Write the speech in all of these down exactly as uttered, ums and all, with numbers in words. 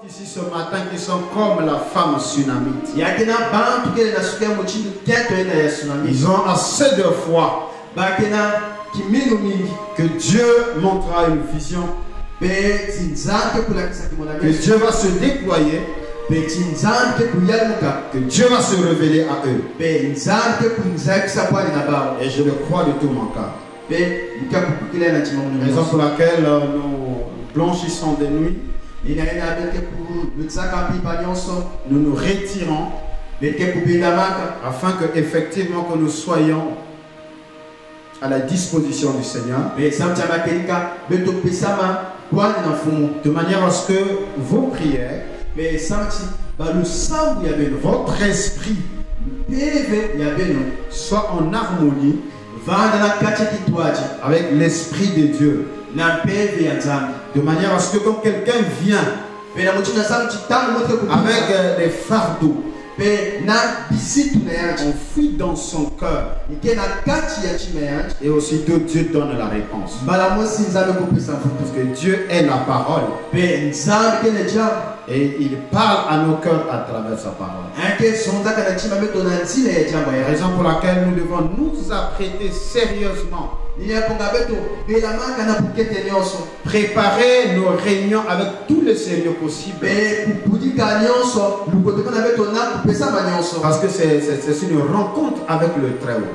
ici ce matin qui sont comme la femme tsunamite. Ils ont assez de foi que Dieu montrera une vision, que Dieu va se déployer, que Dieu va se révéler à eux. Et je le crois de tout mon cœur. Raison pour laquelle nous blanchissons des nuits. Nous nous retirons afin que effectivement que nous soyons à la disposition du Seigneur, de manière à ce que vos prières, votre esprit soit en harmonie avec l'esprit de Dieu, de manière à ce que quand quelqu'un vient avec des fardeaux, on fuit dans son cœur, et aussitôt Dieu donne la réponse, parce que Dieu est la parole et il parle à nos cœurs à travers sa parole. Raison pour laquelle nous devons nous apprêter sérieusement, préparer nos réunions avec tout le sérieux possible, parce que c'est une rencontre avec le Très-Haut.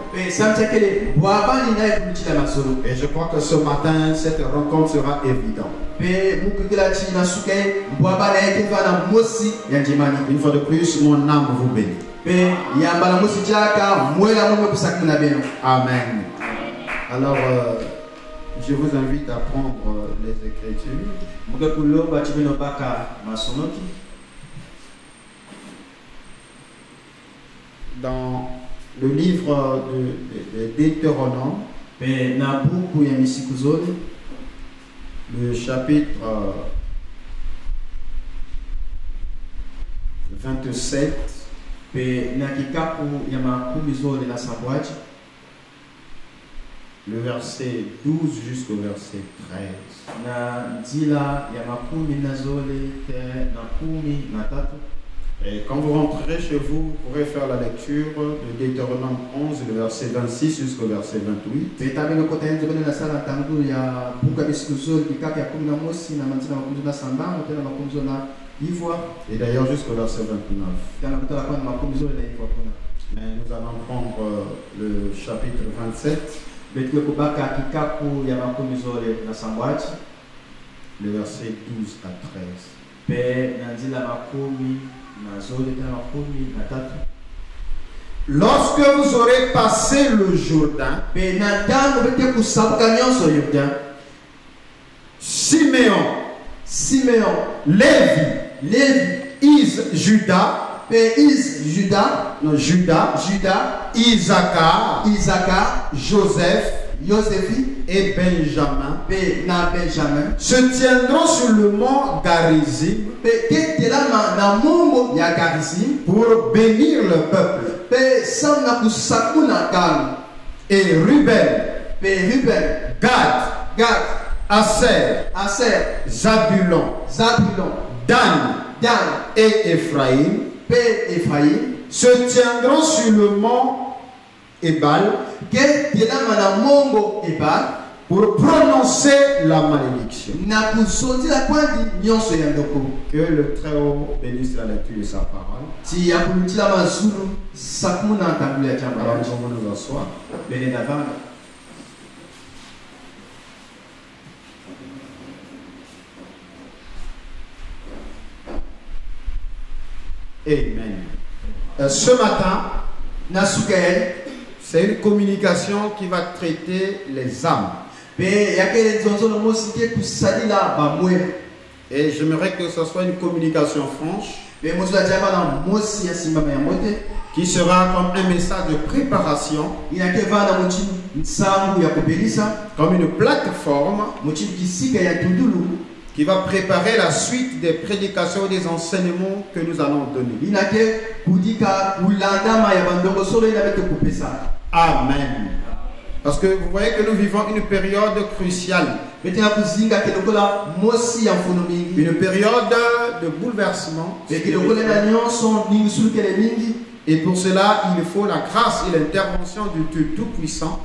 Et je crois que ce matin cette rencontre sera évidente. Une fois de plus, mon âme vous bénit. Amen. Alors, euh, je vous invite à prendre euh, les Écritures. Dans le livre de, de, de Deutéronome, le chapitre vingt-sept, le verset douze jusqu'au verset treize. Et quand vous rentrerez chez vous, vous pourrez faire la lecture de Deutéronome onze, le verset vingt-six jusqu'au verset vingt-huit. Et d'ailleurs jusqu'au verset vingt-neuf. Mais nous allons prendre le chapitre vingt-sept, le verset douze à treize. Lorsque vous aurez passé le Jourdain, Siméon, Siméon, Lévi, Lévi, Is, Judas, Is, Judas, non, Judas, Judas, Isaacar, Isaacar, Joseph Josephi et Benjamin Benjamin se tiendront sur le mont Garizim pour bénir le peuple. Et Ruben, Gad, Gad, Aser, Aser, Zabulon, Zabulon, Dan, Dan et Ephraïm Ephraïm se tiendront sur le mont Ebal pour prononcer la malédiction. Que le Très-Haut bénisse la lecture de sa parole. Alors nous allons nous asseoir. Amen. Euh, ce matin, c'est une communication qui va traiter les âmes. Et j'aimerais que ce soit une communication franche qui sera comme un message de préparation, comme une plateforme qui va préparer la suite des prédications et des enseignements que nous allons donner. Amen. Parce que vous voyez que nous vivons une période cruciale. Une période de bouleversement. Et que le volet d'agneau sont lignes sur lesquelles les lignes. Et pour cela, il faut la grâce et l'intervention du Dieu Tout-Puissant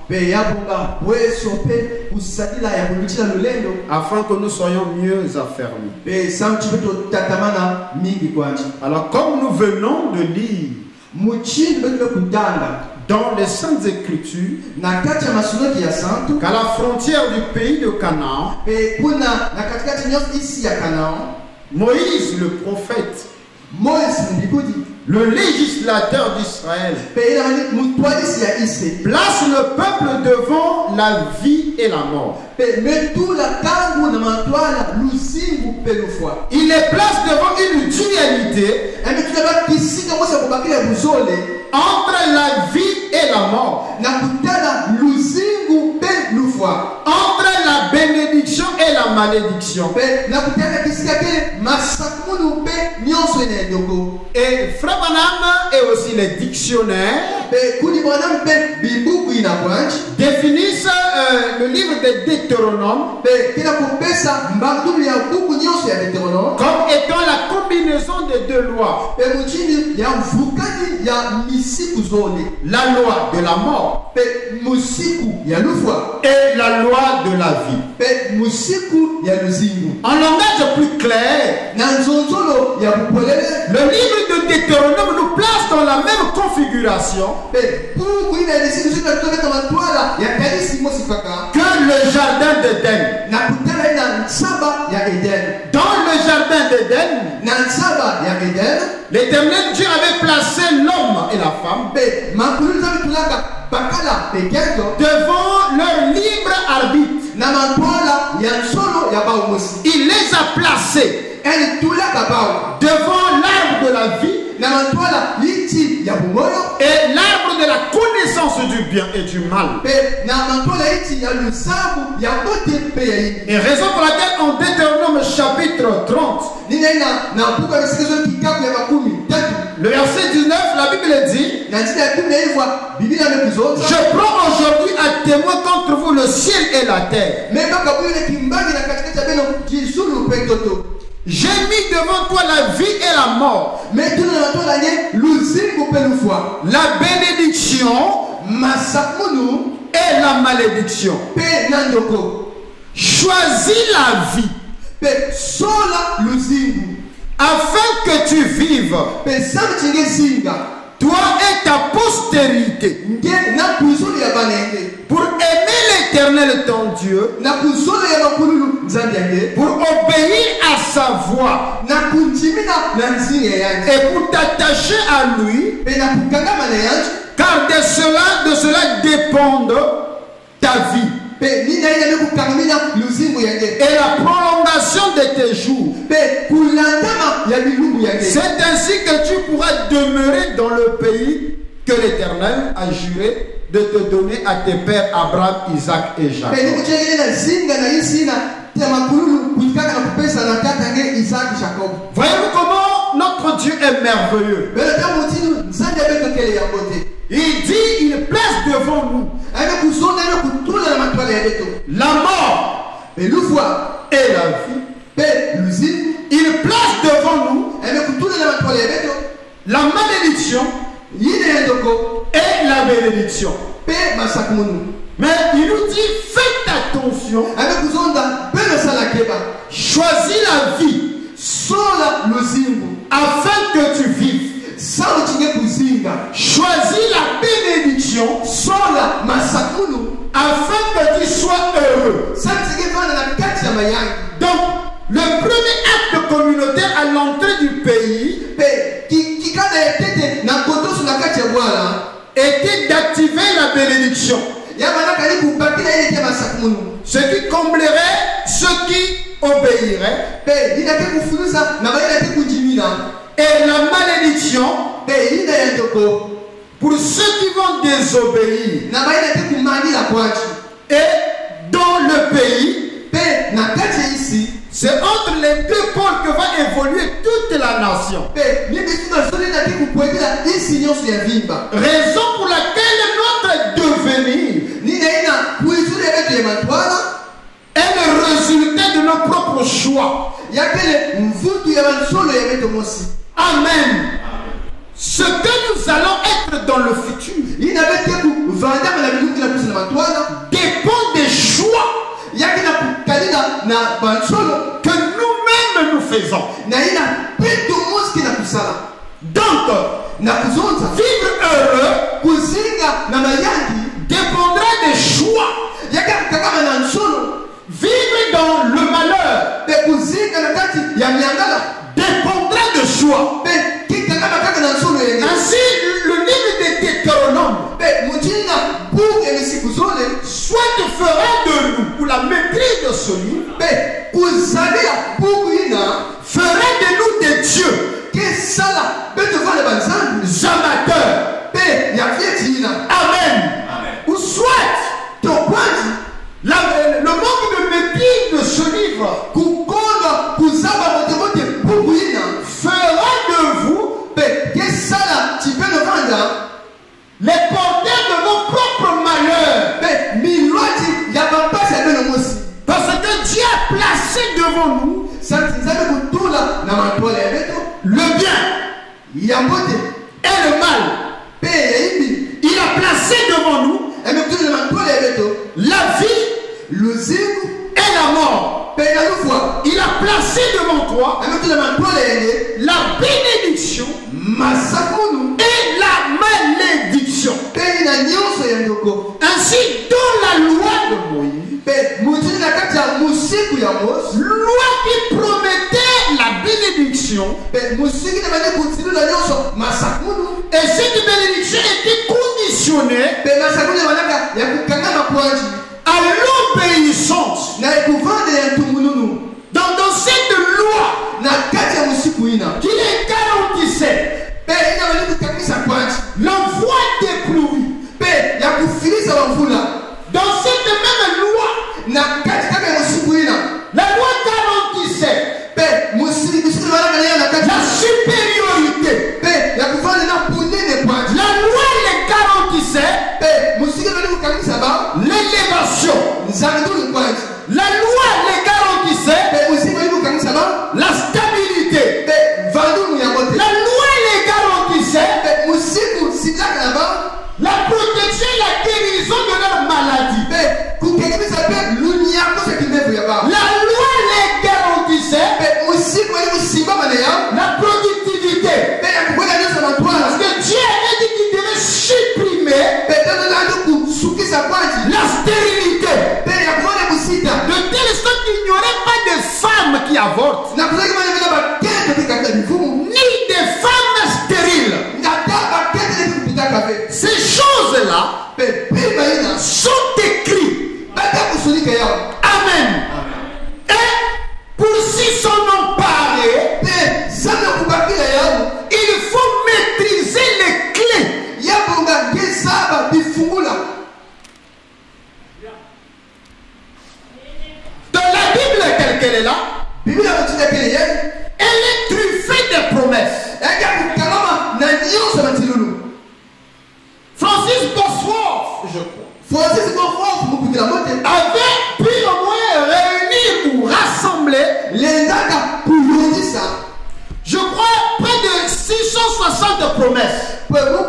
afin que nous soyons mieux affermis. Alors, comme nous venons de lire dans les Saintes Écritures qu'à la frontière du pays de Canaan, Moïse, le prophète, le législateur d'Israël, place le peuple devant la vie et la mort. Il les place devant une dualité entre la vie et la mort, entre la bénédiction et la malédiction. Et Frère Branham et aussi les dictionnaires définissent euh, le livre de Deutéronome comme étant la combinaison des deux lois. La loi de la mort et la loi de la vie. En langage plus clair, le livre de Deutéronome nous place dans la même configuration que le jardin d'Éden. Dans le jardin d'Éden, l'Éternel Dieu avait placé l'homme et la femme devant leur libre arbitre. Il les a placés devant l'arbre de la vie et l'arbre de la connaissance du bien et du mal. Et raison pour laquelle en Deutéronome chapitre trente, le verset dix-neuf, la Bible dit: je prends aujourd'hui à témoin contre vous le ciel et la terre. J'ai mis devant toi la vie et la mort, la bénédiction et la malédiction. Choisis la vie afin que tu vives, toi et ta postérité, pour aimer l'Éternel ton Dieu, pour obéir à sa voix et pour t'attacher à lui, car de cela, de cela dépendent ta vie et la prolongation de tes jours. C'est ainsi que tu pourras demeurer dans le pays que l'Éternel a juré de te donner à tes pères Abraham, Isaac et Jacob. Voyez-vous comment notre Dieu est merveilleux. Il dit, il place devant nous la mort et la vie. Il place devant nous la malédiction et la bénédiction. Mais il nous dit, faites attention, choisis la vie afin que tu vives. Choisis la bénédiction afin que tu sois heureux. Donc, le premier acte communautaire à l'entrée du pays était d'activer la bénédiction, ce qui comblerait ceux qui obéiraient, et la malédiction pour ceux qui vont désobéir. Et dans le pays, c'est entre les deux pôles que va évoluer toute la nation. Raison pour laquelle notre devenir est le résultat de nos propres choix. Amen. Ce que nous allons être dans le futur dépend des choix que nous-mêmes nous faisons. Donc, vivre heureux dépendra des choix. Vivre dans le malheur dépendra de choix. Ainsi, le livre de Deutéronome soit fera de nous, pour la maîtrise de ce livre, fera de nous des dieux amateurs. Amen. Ou soit la, le manque de maîtrise de ce livre fera de vous les porteurs de vos propres malheurs. Parce que Dieu a placé devant nous le bien et le mal. Il a placé devant nous la vie et la mort. Il a placé devant toi la bénédiction et la malédiction. Ainsi, dans la loi de Moïse, loi qui promettait la bénédiction, et cette bénédiction était conditionnée à l'obéissance. Dans, dans cette loi qui les garantissait l'envoi des pluies. Dans cette même loi, la loi garantissait la supériorité. La loi les garantissait l'élévation. La loi les garantissait la stabilité. La loi les garantissait la protection et la guérison de leur maladie. La loi les garantissait la productivité. Parce que Dieu a dit qu'il devait supprimer la stérilité. De telle sorte qu'il n'y aurait pas de femmes qui avortent, ni de femmes stériles. Ces choses-là sont écrites. Amen. Et pour s'y s'en emparer, il faut maîtriser les clés. Dans la Bible telle qu'elle est là, elle est truffée de promesses. Francis Bosworth, je crois, avait pu au moins réunir ou rassembler je crois près de six cent soixante promesses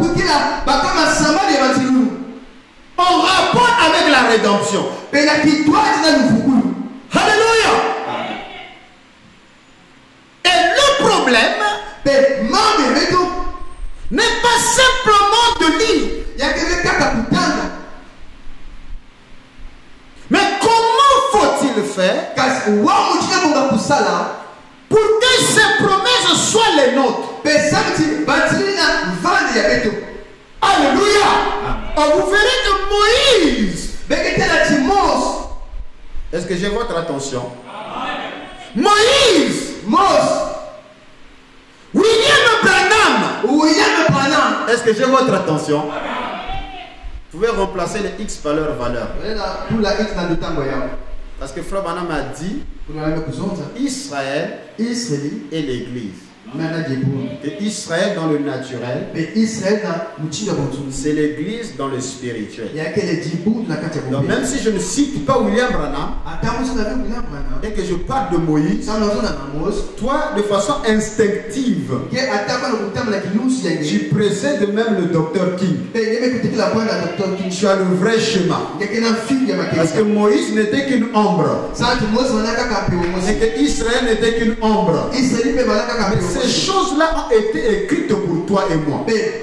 en rapport avec la rédemption. Alléluia. Et le problème n'est pas simplement de lire, mais comment faut-il faire pour que ces promesses soient les nôtres? Alléluia. Oh, vous verrez que Moïse, est-ce que j'ai votre attention? Moïse, William Branham, est-ce que j'ai votre attention? Vous pouvez remplacer les X par leur valeur. Parce que Frère Branham a dit Israël et l'Église. Et Israël dans le naturel, c'est l'église dans le spirituel. Donc même si je ne cite pas William Branham et que je parle de Moïse, toi de façon instinctive, tu précèdes même le docteur King. Tu as le vrai schéma. Parce que Moïse n'était qu'une ombre. Et que Israël n'était qu'une ombre. Mais ces choses-là ont été écrites pour toi et moi.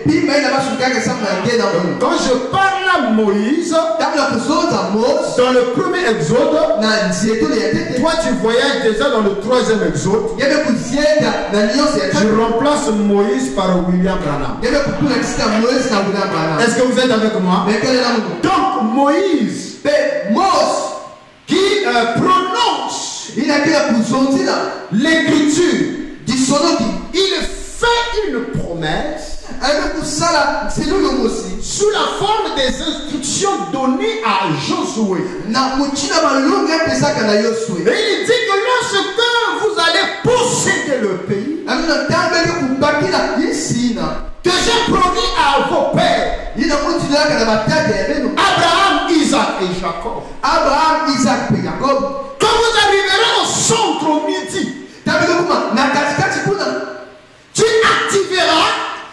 Quand je parle à Moïse, dans le premier exode, toi tu voyages déjà dans le troisième exode. Je remplace Moïse par William Branham. Est-ce que vous êtes avec moi? Donc Moïse, qui euh, prononce l'écriture, il fait une promesse sous la forme des instructions données à Josué. Et il dit que lorsque vous allez posséder le pays que j'ai promis à vos pères, Abraham, Isaac et Jacob, Abraham, Isaac et Jacob, quand vous arriverez au centre au midi, tu activeras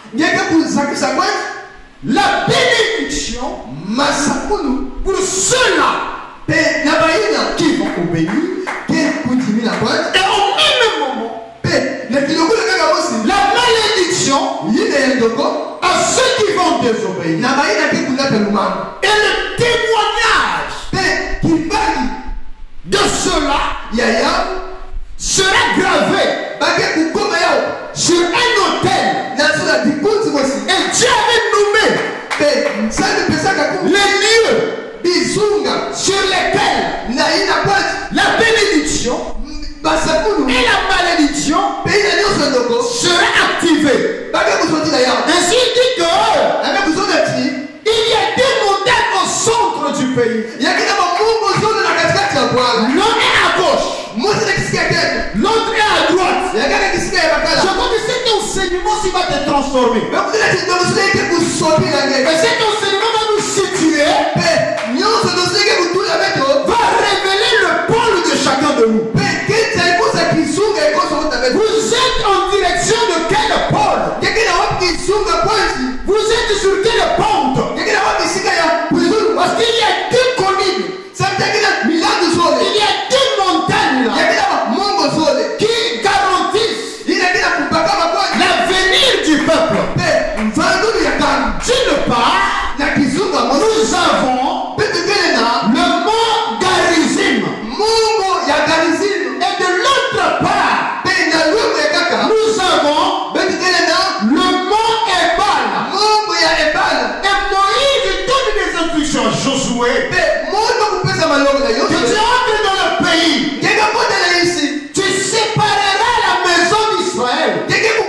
la bénédiction pour ceux-là qui vont obéir. Et au même moment, la malédiction à ceux qui vont désobéir. Et le témoignage de ceux-là sera gravé sur un autel. Et Dieu avait nommé les lieux sur lesquels la bénédiction et la malédiction sera activée. Ainsi il dit que il y a des montagnes au centre du pays. L'un est à gauche, l'autre est à droite. Je crois que cet enseignement s'il va te transformer. Et cet enseignement va nous situer, va révéler le pôle de chacun de nous. Vous êtes en direction de quel pôle? Vous êtes sur quelle pente? Parce qu'il y a deux collines, il y a deux montagnes là, qui garantissent l'avenir du peuple. D'une part, nous avons le mont Garizim, et de l'autre part, nous avons le mont Ebal. Et Moïse donne des instructions à Josué. Que tu entres dans le pays, tu sépareras la maison d'Israël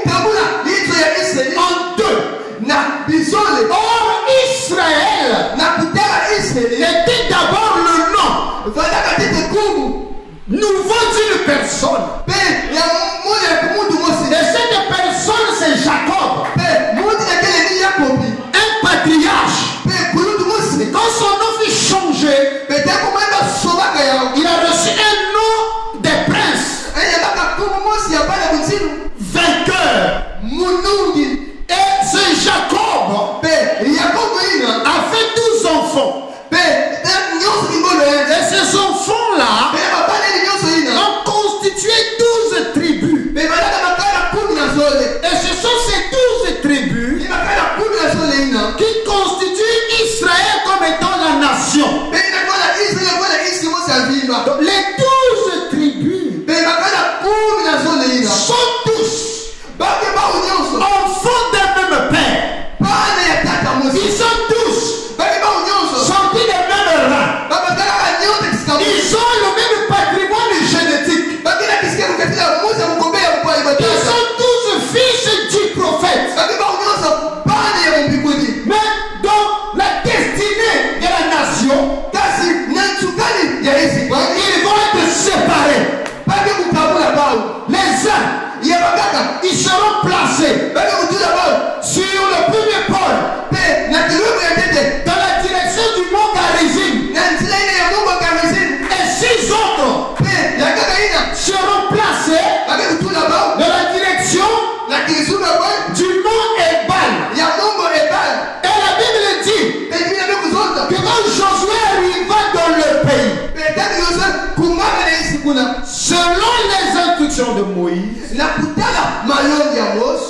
en deux. Or Israël était d'abord le nom nouveau d'une personne. Et cette personne c'est Jacob, un patriarche. Et quand son nom fut changé, il a reçu un nom des princes, vainqueur. Et ce Jacob a fait douze enfants. Et ces enfants-là ont constitué douze tribus. Et ce sont ces douze tribus qui constituent Israël comme étant la nation. Donc, les douze tribus sont tous enfants d'un même père. Ils sont tous sortis des mêmes rangs. Ils ont le même patrimoine génétique. Ils sont tous fils du prophète. Mais dans la destinée de la nation, ils vont être akisunga bwanji du mont Ebal. ya Mungu Ebal. Et la Bible dit Biblia imekuzonda que quand Josué arriva dans le pays, petani yose kungana na isi kuna selon les instructions de Moïse, na kutala malongi ya Mose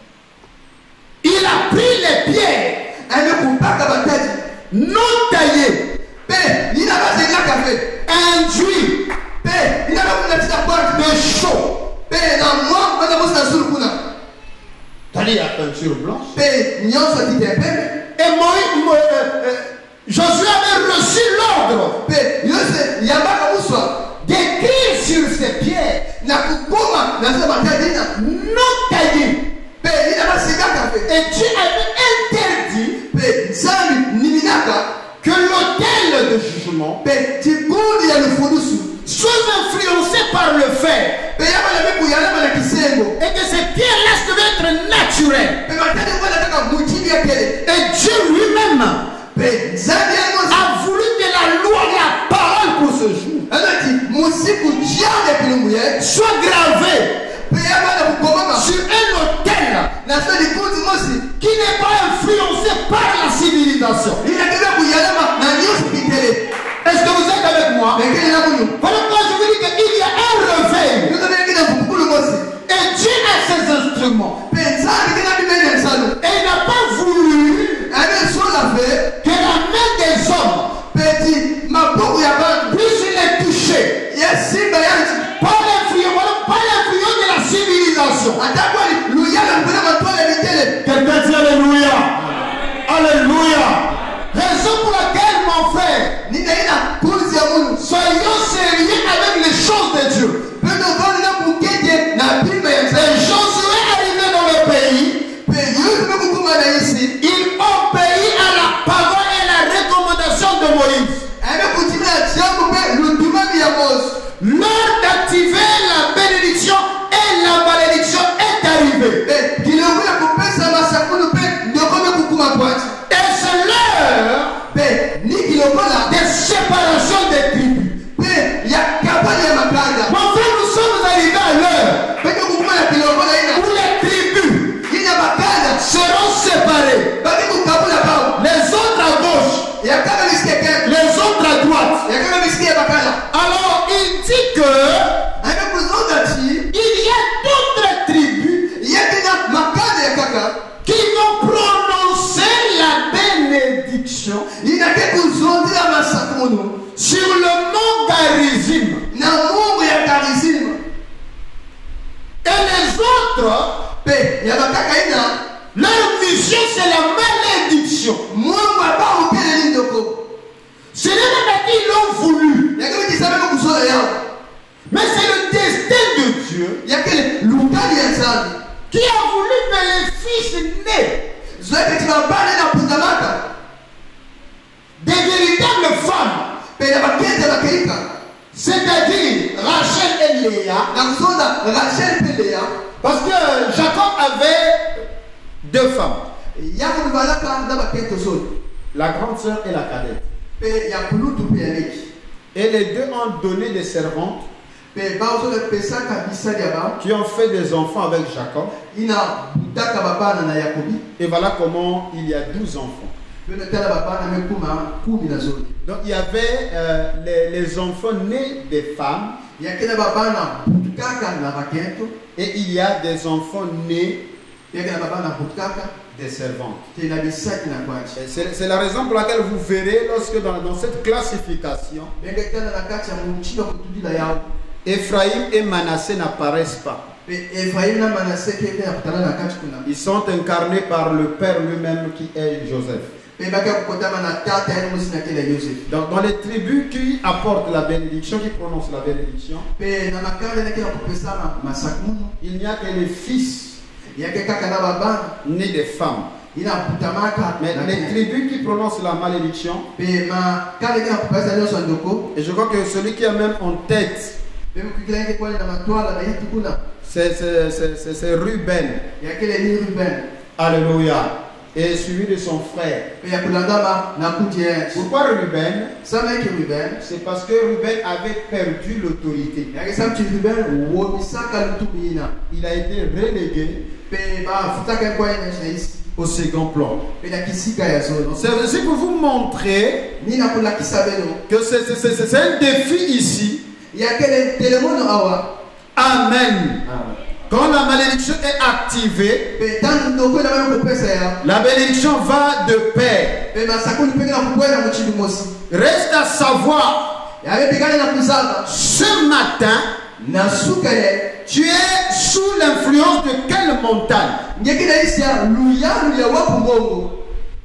il a pris les pierres amekupaka bataji non taillées, pe nina bazengaka pe induits pe nina bakunatika bwanji de chaux. pe na mwa kwanza Mose na sulu kuna C'est-à-dire la peinture blanche. pe nyonso tite pembe Et Moïse, Mo- euh, euh, Josué avait reçu l'ordre pe yose yambaka muswa d'écrire sur ces pierres na kukoma na sasa bataji nina non taillées. pe nina basengaka pe Et Dieu avait interdit pe nzambi niminaka que l'autel de jugement pe tikundi ya lufundusu soit influencé par le fer pe yabana mekuyalama na kisengo et que ces pierres-là devaient être naturelles. pe bataji kwanataka mutili ya kele Et Dieu lui-même pe nzambi yangosi a voulu que la loi, la parole pour ce jour anati musiku jande pilungu ye soit gravée pe yabana kukomama sur un autel na so likundi mosi qui n'est pas influencé par la civilisation. linataka kuyalama na nyusi kitele Est-ce que vous êtes avec moi? mekele na kunu Voilà pourquoi je vous dis qu'il y a un réveil. yuko mekele kukulu mosi Et Dieu a ses instruments. pe nzambi kina bimene nsalo Et il n'a pas voulu ane so la fe que la main des hommes pe ti mabuku ya bantu puisse les toucher ya simba yanji par l'influence, voilà, par l'influence de la civilisation. atakwali luyala mpona matwala mitele Quelqu'un dit Alléluia. Alléluia. Raison pour laquelle, mon frère, ninaina kunzi ya munu soyons sérieux avec les choses de Dieu. pe novali na kukete na pima ya Les nzambi Josué arrivé dans le pays, pe yusu mekukuma na isi ils obéissent à la parole et la recommandation de Moïse. amekutimila jambo pe lutumami ya Mose L'heure d'activer la bénédiction et la malédiction est arrivée. pe kilongo ya kopesa masakulu pe ndoko mekukuma bwanji Et c'est l'heure pe ni kilokola des séparations des tribus. pe ya kabali ya makanda Mon frère, nous sommes arrivés à l'heure pe kukuma na kilokola ina où les tribus ina makanda seront séparées. baki kukabula bao Les autres à gauche, ya kama misikie kende les autres à droite. ya kama misikie bakala Alors il dit que amekuzonda ti il y a d'autres tribus yakina makanda ya kaka qui vont prononcer la bénédiction inake kuzondila masaku munu sur le mont Garizim. na mungu ya karizima Et les autres, pe ya bakaka ina leur mission c'est la malédiction. mungu abao pele lindoko Ce n'est même pas qu'ils l'ont voulu, yakile kisabeka kuzola yao mais c'est le destin de Dieu yakile lukali ya nzambi qui a voulu que les fils nés zoete tibabane na putamaka des véritables femmes, pe ya bakete bakeika c'est-à-dire Rachel et Léa, na kuzonda Rachel pe Lea parce que Jacob avait deux femmes, yako bibalaka na bakete zoni la grande sœur et la cadette. pe ya kulutu pe ya leki Et les deux ont donné des servantes pe baozola pesaka bisali ya bao qui ont fait des enfants avec Jacob. ina butaka babana na Yakobi Et voilà comment il y a douze enfants. pe notala babana mekuma kumi na zoni Donc il y avait euh, les, les enfants nés des femmes yakina babana butukaka na bakento et il y a des enfants nés yakina babana butukaka des servantes. te na bisaki na kwanji Et C'est c'est la raison pour laquelle vous verrez lorsque dans, dans cette classification, benge tala na kati ya mutindo kutudila yao Ephraïm et Manassé n'apparaissent pas. pe Efraim na Manase keke ya kutala na kati kuna Ils sont incarnés par le Père lui-même qui est Joseph. pe baka kukotama na tata ya musi na kile Joseph Donc dans les tribus qui apportent la bénédiction, qui prononcent la bénédiction, pe na makale na kile kupesa masakumu il n'y a que les fils yake kaka na babana nés des femmes. ina kutamaka Mais na les kile tribus qui prononcent la malédiction, pe ma kale kile kupesa leo sondoko et je crois que celui qui a même en tête, pe mukikila yake kwa na matwala na yitu kuna c'est c'est- c'est- c'est- c'est Ruben. yake le ni Ruben Alléluia. et suivi de son frère. pe ya kolanda na kuti ye Pourquoi Ruben? sama ki Ruben C'est parce que Ruben avait perdu l'autorité. ya ke sam ti Ruben wo misaka lutubina Il a été relégué pe ba futaka kwa ina shaisi au second plan. pe na kisika ya zone C'est aussi pour vous montrer ni na kula kisabelo que c'est c'est- c'est- c'est un défi ici. ya kele telemono awa Amen. Quand la malédiction est activée, pe tan do ko na ba ko pesa ya la bénédiction va de pair. pe masakuni pe na kukwela muchindi mosi Reste à savoir, ya be bigana na kuzaba ce matin, na sukale tu es sous l'influence de quelle montagne? ngeki na isia luya luya wapu ngongo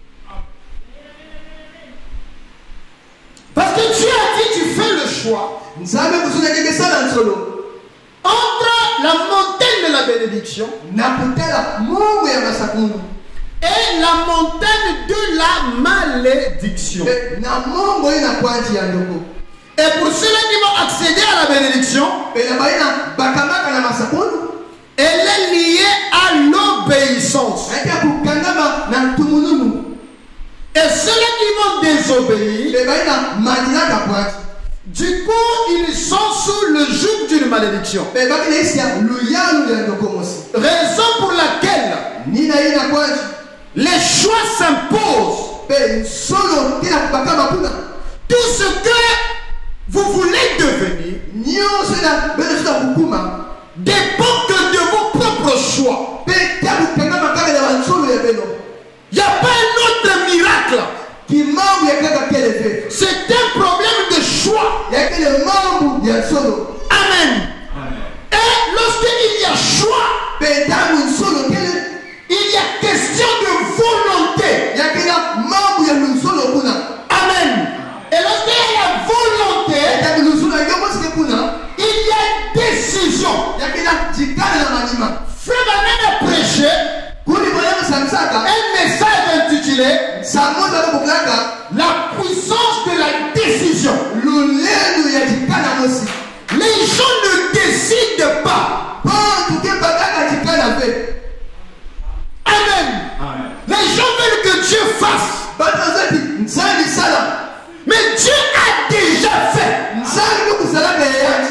Parce que Dieu a dit, tu fais le choix nzambe kusuna ngeke sana nsolo entre la montagne de la bénédiction na kutela mungu ya masakuni et la montagne de la malédiction. pe na mungu ina kwanji ya ndoko Et pour ceux qui vont accéder à la bénédiction, pe na baina bakamaka na masakuni elle est liée à l'obéissance. aka kukangama na tumununu Et ceux qui vont désobéir, pe baina madinaka kwanji du coup, ils sont sous le joug d'une malédiction. pe baki na isia luya luya ndoko mosi Raison pour laquelle nina ina kwanji les choix s'imposent. pe solo tina bakama kuna Tout ce que vous voulez devenir nyonso na beno sina kukuma dépend que de vos propres choix. pe tia kukangama kaka na bansolo ya beno Il n'y a pas un autre miracle. kimambu ya kaka keleve C'est un problème de choix. ya kele mambu ya nsolo Amen. Et lorsqu'il y a choix, pe tangu nsolo kele il y a question de volonté. ya kela mambu ya nsolo kuna Amen. Et lorsqu'il y a volonté, tangu nsolo ya mosike kuna il y a décision. ya kela jikana na manima Frère Branham a prêché kuni mwana samsaka un message intitulé samoza kokoklaka La puissance de la décision. lulendo ya jikana mosi Les gens ne décident pas. pantu ke bakaka jikana pe Amen. Les gens veulent que Dieu fasse. batazati nzali sala Mais Dieu a déjà fait. nzali kokusalaka yeyati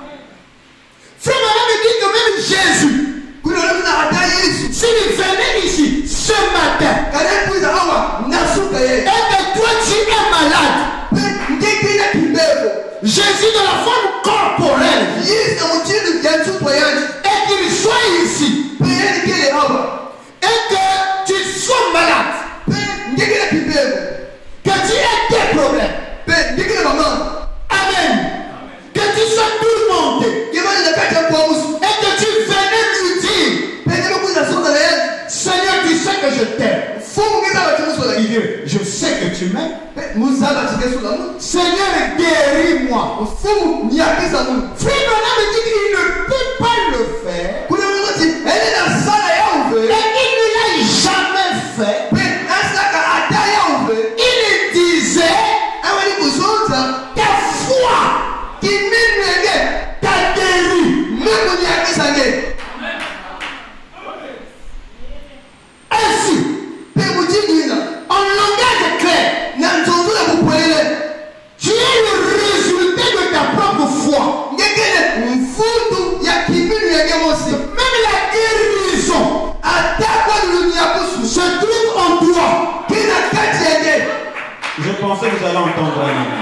Frère Branham me dit que même Jésus, kuna olomina ata yesu s'il venait ici ce matin kane puiza awa nasuka et ye que toi tu es malade, pe ngekina kimbeko Jésus de la forme corporelle, yesu na mutindi ya nsutwa yanji et qu'il soit ici pe yeni kele awa et que tu sois malade, pe ngekina kimbeko que tu aies des problèmes. pe ngekina mama Amen. Que tu sois tourmenté kebani na kati ya kwamusu et que tu venais lui dire pe ngebe kuiza sonda na yanji Seigneur, tu sais que je t'aime. fumu ngeza bachimusu la Il dit, je sais que tu m'aimes. pe muzaba chikesu la mu Seigneur, guéris-moi. fumu nyakisa mu Frère Branham me dit qu'il ne peut pas le faire kuna mungoti ene na sala ya et uve il ne l'a jamais fait. pe asaka ata ya uve Il disait, awali kuzonza ta foi kiminu ege t'a guéri. mungu nyakisa nge Ainsi, pe mujindwina en langage clair, na nzonzula kukwele tu es le résultat de ta propre foi. ngekele mfundu ya kiminu yege mosi Même la guérison ata kwa lunya kusu se trouve en toi. kina kati yege Je pensais que vous allez entendre un amen.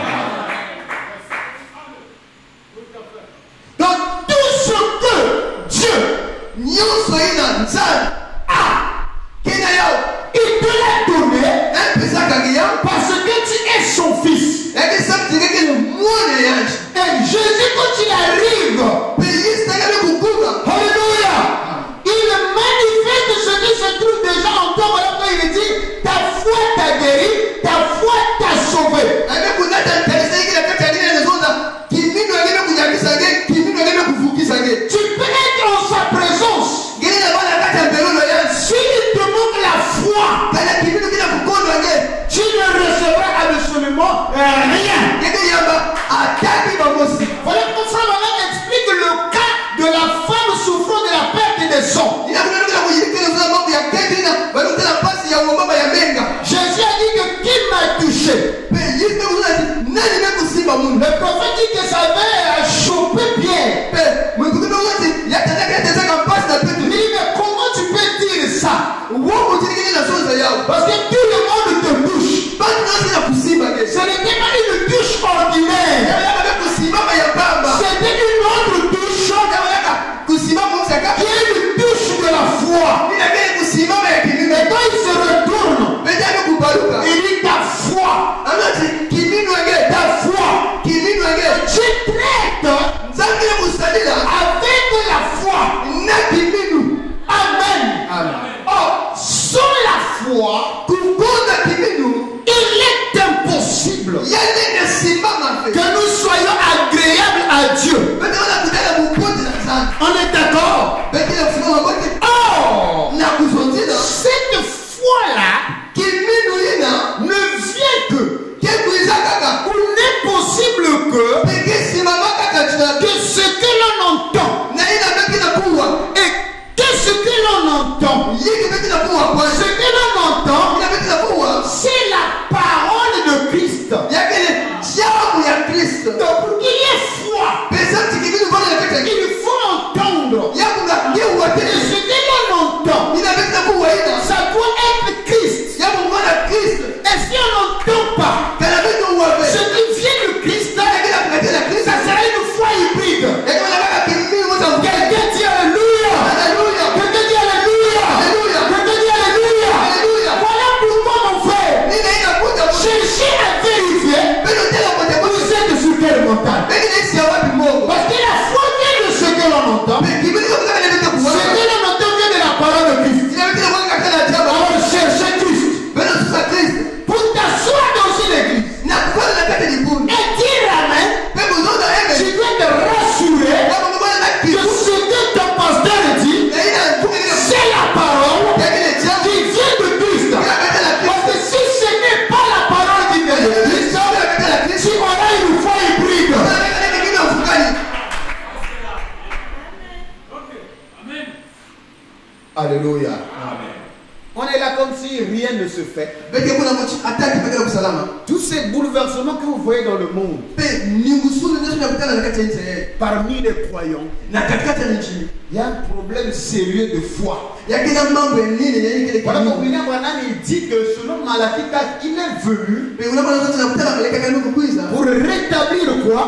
Donc tout ce que Dieu nyonso ina nzali a, kina yao il te l'a donné empesaka nge yao parce que tu es son fils. yake samti ngekele mwana yanji Et Jésus, quand il arrive, pe yesu takale kukuma alléluia, il manifeste ce qui se trouve déjà en toi. Voilà quand il dit, ta foi t'a guéri, ta foi t'a sauvé. ame kunata ntalisa ikila kati ya lile nezonza kiminu agene kunyakisa nge kiminu agene kuvukisa nge Tu peux être en sa présence. ngene na bana kati ya mbelolo yanji S'il te manque la foi, kana kiminu kina kukondwa nge tu ne recevras absolument rien. ngeke yamba ataki bamosi Voilà comment Frère Branham explique le cas de la femme souffrant de la perte des os. ina kunana kila kuyikele zona mambo ya ketina balutela pasi ya uomba Parce que tout le monde te touche. Ce n'était pas une touche ordinaire. C'était une autre touche qui est une touche de la foi. Et quand il se retourne, il dit ta foi. Ta foi. Tu traites avec la foi. Amen. Oh, sans la foi, il est impossible que nous soyons agréables à Dieu. On est d'accord? Oh, cette foi-là ne vient que, ou n'est possible que, que ce que l'on entend. Et qu'est-ce que l'on entend? Ce que l'on entend, c'est la parole de Christ. Donc pour qu'il y ait foi, il faut entendre. Et ce que l'on entend, ça doit être Christ. Et si on n'entend pas ce qui vient de Christ, ça sera une foi hybride. Quelqu'un dit Alléluia. Quelqu'un dit Alléluia. Quelqu'un dit Alléluia. Voilà pourquoi mon frère, cherchez à vérifier vous êtes sur quelle montagne. Parce que la foi vient de ce que l'on entend. Ce que l'on entend vient de la parole de Christ. Alors cherchez Christ. Pour t'asseoir dans une église et dire Amen, tu dois te rassurer que ce que ton pasteur dit, c'est la parole qui vient de Christ. Parce que si ce n'est pas la parole qui vient de Christ, tu auras une foi hybride. Alléluia. On est là comme si rien ne se fait. Tous ces bouleversements que vous voyez dans le monde, parmi les croyants, il y a un problème sérieux de foi. Voilà pourquoi William Branham dit que selon Malachi quatre, il est venu pour rétablir quoi?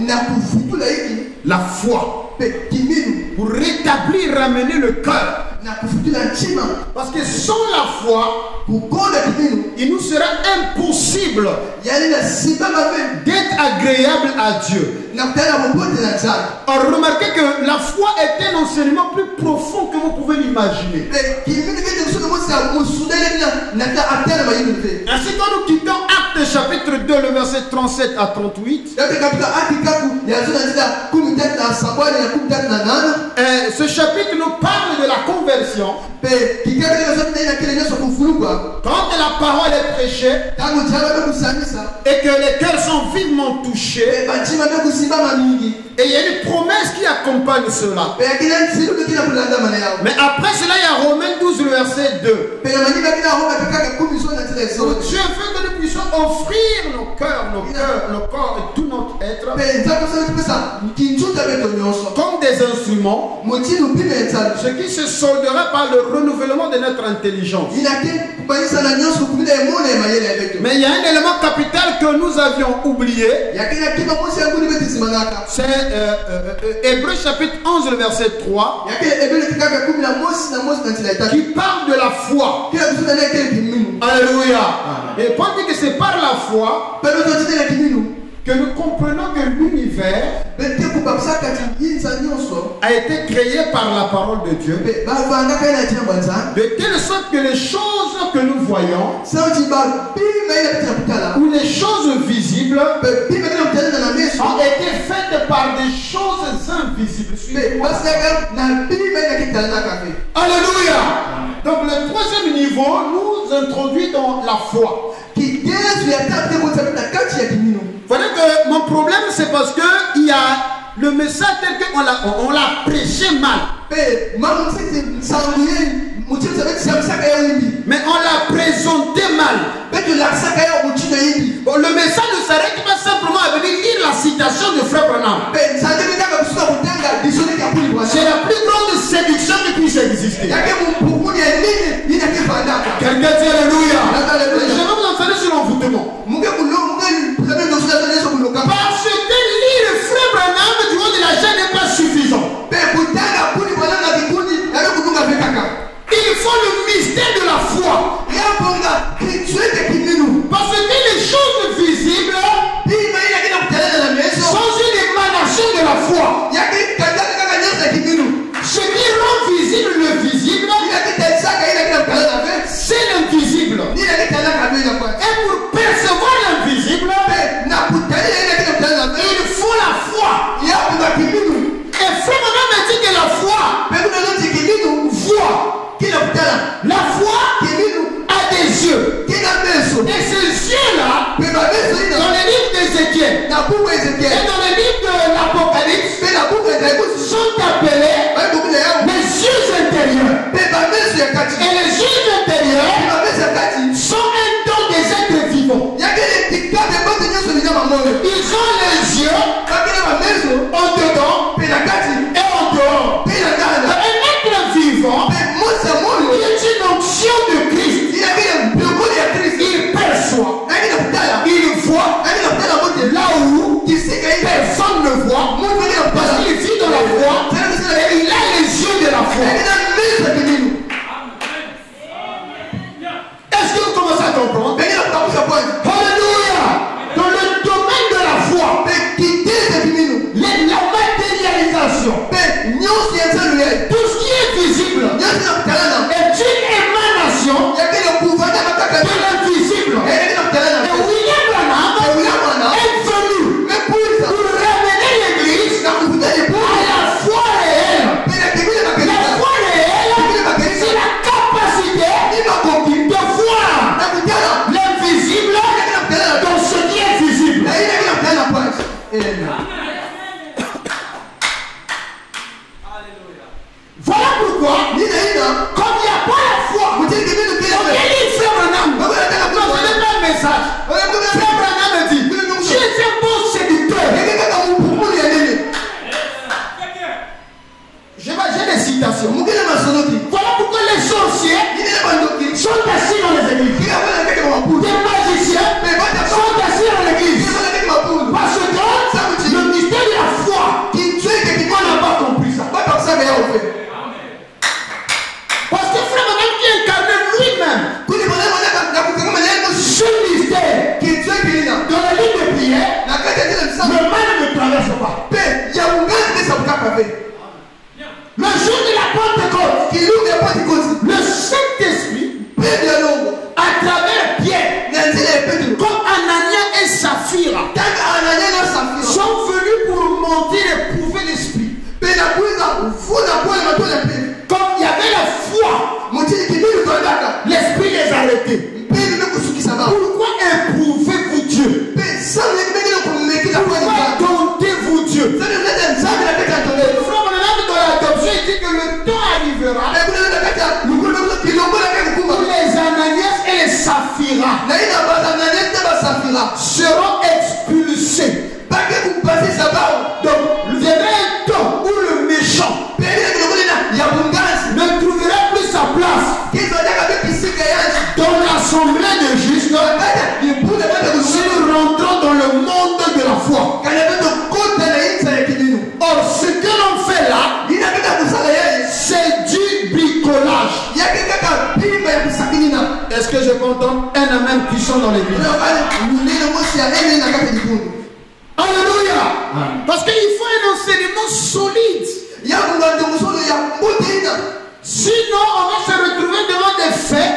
La foi. Pour rétablir, ramener le cœur. Parce que sans la foi, il nous sera impossible d'être agréable à Dieu. Alors remarquez que la foi est un enseignement plus profond que vous pouvez l'imaginer. Ainsi, quand nous quittons Actes chapitre deux, le verset trente-sept à trente-huit, et ce chapitre nous parle de la conversion. Quand la parole est prêchée et que les cœurs sont vivement touchés, et il y a une promesse qui accompagne cela. Mais après cela, il y a Romains douze, le verset deux. Dieu fait que nous puissions offrir nos cœurs, nos cœurs, nos corps et tout notre être comme des instruments, ce qui se soldera par le renouvellement de notre intelligence. Mais il y a un élément capital que nous avions oublié. C'est euh, euh, Hébreux chapitre onze, le verset trois, qui parle de la foi. Alléluia. Et Paul dit que c'est par la foi que nous comprenons que l'univers a été créé par la parole de Dieu, de telle sorte que les choses que nous voyons ou les choses visibles ont été faites par des choses invisibles. Alléluia. Donc le troisième niveau nous introduit dans la foi. Voilà que mon problème, c'est parce que il y a le message tel qu'on l'a on, on l'a prêché mal. Mais on l'a présenté mal. Bon, le message ne s'arrête pas simplement à venir lire la citation de Frère Branham. C'est la plus grande séduction qui puisse exister. Quelqu'un dit Alléluia. Alléluia. Je vais vous enseigner sur l'envoûtement. Parce que lire le frère Branham du haut de la chaîne n'est pas suffisant. Il faut le mystère de la foi. Parce que les choses visibles sont une émanation de la foi. Ce qui rend visible le visible, c'est l'invisible. Et pour percevoir l'invisible, il faut la foi. Et frère Branham me dit que la foi voit. La foi a des yeux. Et ces yeux-là, dans le livre d'Ézéchiel et dans le livre de l'Apocalypse, sont appelés les yeux intérieurs. Et les yeux intérieurs sont un don des êtres vivants. Ils ont les yeux en dedans et en dehors. Un être vivant qui est une onction de Christ. Il perçoit, il voit là où personne ne voit, parce qu'il vit dans la foi et il a les yeux de la foi. Est-ce que vous commencez à comprendre? Alléluia. Dans le domaine de la foi, la matérialisation, tout ce qui est visible est une émanation de l'invisible. Et William Branham est venu pour ramener l'église à la foi réelle. La foi réelle, c'est la capacité de voir l'invisible dans ce qui est visible. Voilà pourquoi, comme il n'y a pas la foi, on dit frère Branham. Non, ce n'est pas un message. Frère Branham me dit, tu es un bon séducteur. J'ai des citations. Voilà pourquoi les sorciers sont assis dans les églises. Les magiciens sont assis dans l'église. Parce que le mystère de la foi, on n'a pas compris ça. Parce que frère Branham qui incarnait lui-même ce mystère dans la ligne de prière, le mal ne traverse pas. Le jour de la Pentecôte, le Saint-Esprit, à travers Pierre, comme Anania et Saphira, sont venus pour monter et prouver l'Esprit. Comme il y avait la foi, l'Esprit les a arrêtés. Pourquoi éprouvez-vous Dieu? Pourquoi domptez-vous Dieu? Le frère Branham dans l'adoption, il dit que le temps arrivera où les Ananias et les Saphira seront expulsés. Donc, il viendra un temps où le méchant ne trouvera plus sa place dans l'assemblée de justes si nous rentrons dans le monde de la foi. Or, ce que l'on fait là, c'est du bricolage. Est-ce que je contente un amen puissant dans l'église? Alléluia. Parce qu'il faut un enseignement solide. Sinon, on va se retrouver devant des faits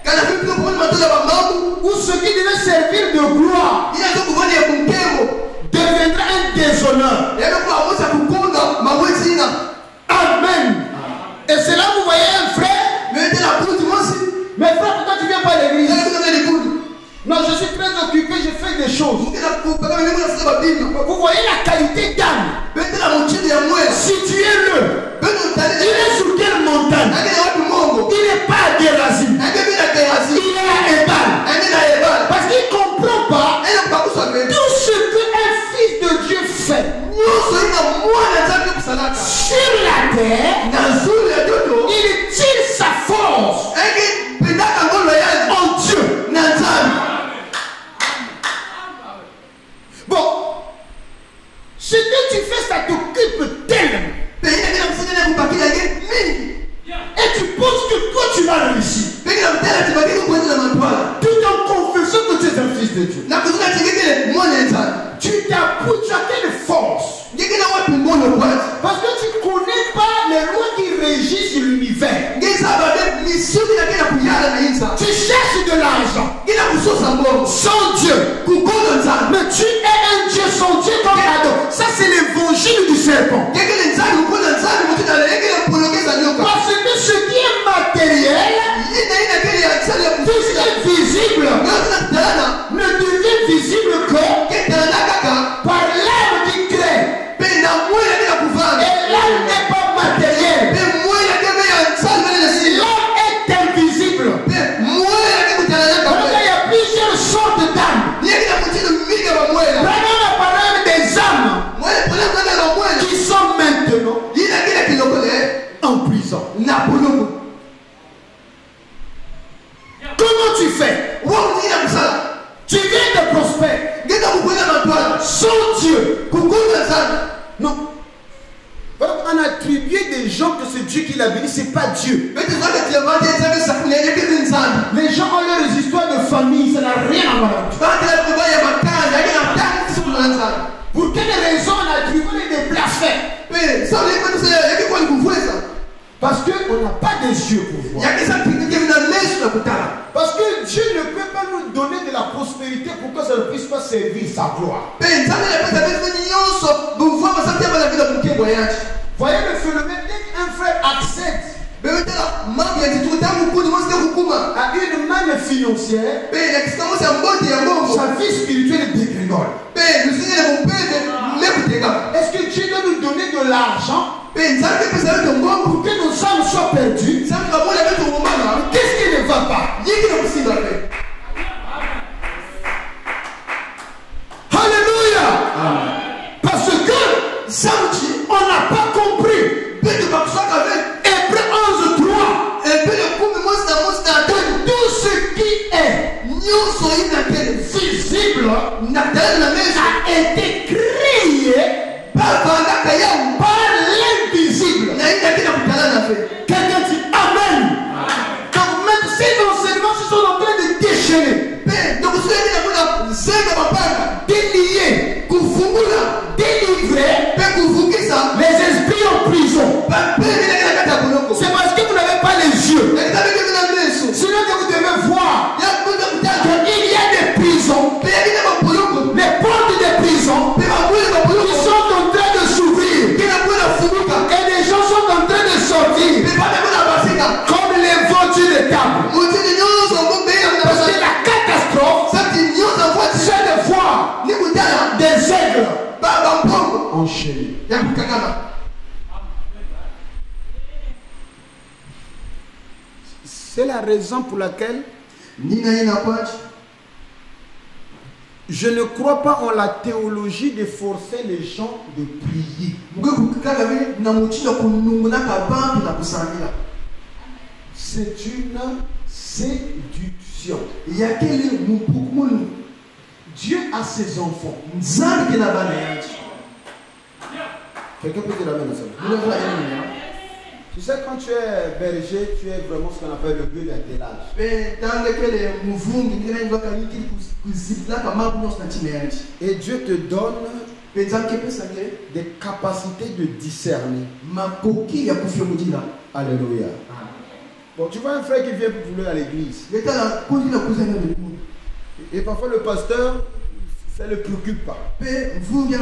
où ce qui devait servir de gloire deviendra un déshonneur. Amen. Et c'est là que vous voyez un frère. Mais frère, pourquoi tu ne viens pas à l'église? Non, je suis très occupé, je fais des choses. Vous voyez la qualité d'âme. Situez-le. Il est sur quelle montagne? Il n'est pas à Guérasi. Il est à Ebal. Parce qu'il ne comprend pas tout ce qu'un fils de Dieu fait sur la terre. Il tire sa force sans Dieu. Mais tu es un Dieu sans Dieu comme Adam. Ça c'est l'évangile du serpent. Parce que ce qui est matériel, tout ce qui est visible, ne devient visible que par l'âme qui crée. Et l'âme n'est pas matérielle. L'âme est invisible. Donc il y a plusieurs sortes d'âmes. Prenons la parole des âmes qui sont maintenant en prison. Comment tu fais? Tu viens de prospérer sans Dieu. Non. On a attribué des gens que c'est Dieu qui l'a béni, c'est pas Dieu. Les gens ont leurs histoires de famille, ça n'a rien à voir. Pour quelle raison on a attribué des blasphèmes? Parce qu'on n'a pas des yeux pour voir. Parce que Dieu ne peut pas nous donner de la prospérité pour que ça ne puisse pas servir sa gloire. Voyez le phénomène, dès qu'un frère accède à une manne financière, sa vie spirituelle est dégringole. Est-ce que Dieu doit nous donner de l'argent pour que nos âmes soient perdues? Qu'est-ce qui ne va pas? Alléluia. Parce que on n'a pas compris. Hébreux onze trois. Que tout ce qui est visible a été créé par l'invisible. Quelqu'un dit Amen. Donc même ces enseignements se sont en train de déchaîner, délier, délivrer les esprits en prison. C'est parce que vous n'avez pas les yeux. Sinon que vous devez voir qu'il y a des prisons, les portes des prisons qui sont en train de s'ouvrir. Et les gens sont en train de sortir comme les voitures de table. Parce que la catastrophe, c'est de voir des aigles enchaînés. C'est la raison pour laquelle je ne crois pas en la théologie de forcer les gens de prier. C'est une séduction. Dieu a ses enfants. Quelqu'un peut dire la même chose. Tu sais, quand tu es berger, tu es vraiment ce qu'on appelle le bœuf d'attelage. Et Dieu te donne des capacités de discerner. Alléluia. Bon, tu vois un frère qui vient pour vouloir à l'église. Et parfois le pasteur, ça ne le préoccupe pas. Tu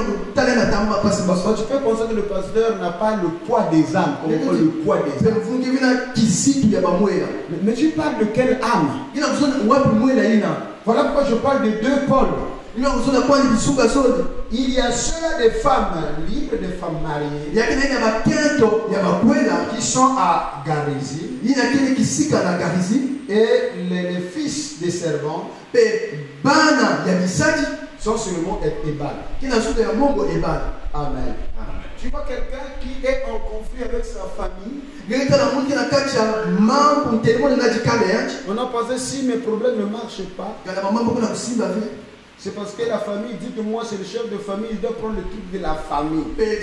peux penser que le pasteur n'a pas le poids des âmes, comme on le poids des âmes. Mais, mais tu parles de quelle âme? Voilà pourquoi je parle de deux pôles. Il y a ceux-là des femmes libres, des femmes mariées, qui sont à Garizi, et les, les fils des servants sont sur le mont Ebal. Amen. Tu vois quelqu'un qui est en conflit avec sa famille. On a pensé, si mes problèmes ne marchent pas, c'est parce que la famille dit que moi c'est le chef de famille, il doit prendre le truc de la famille.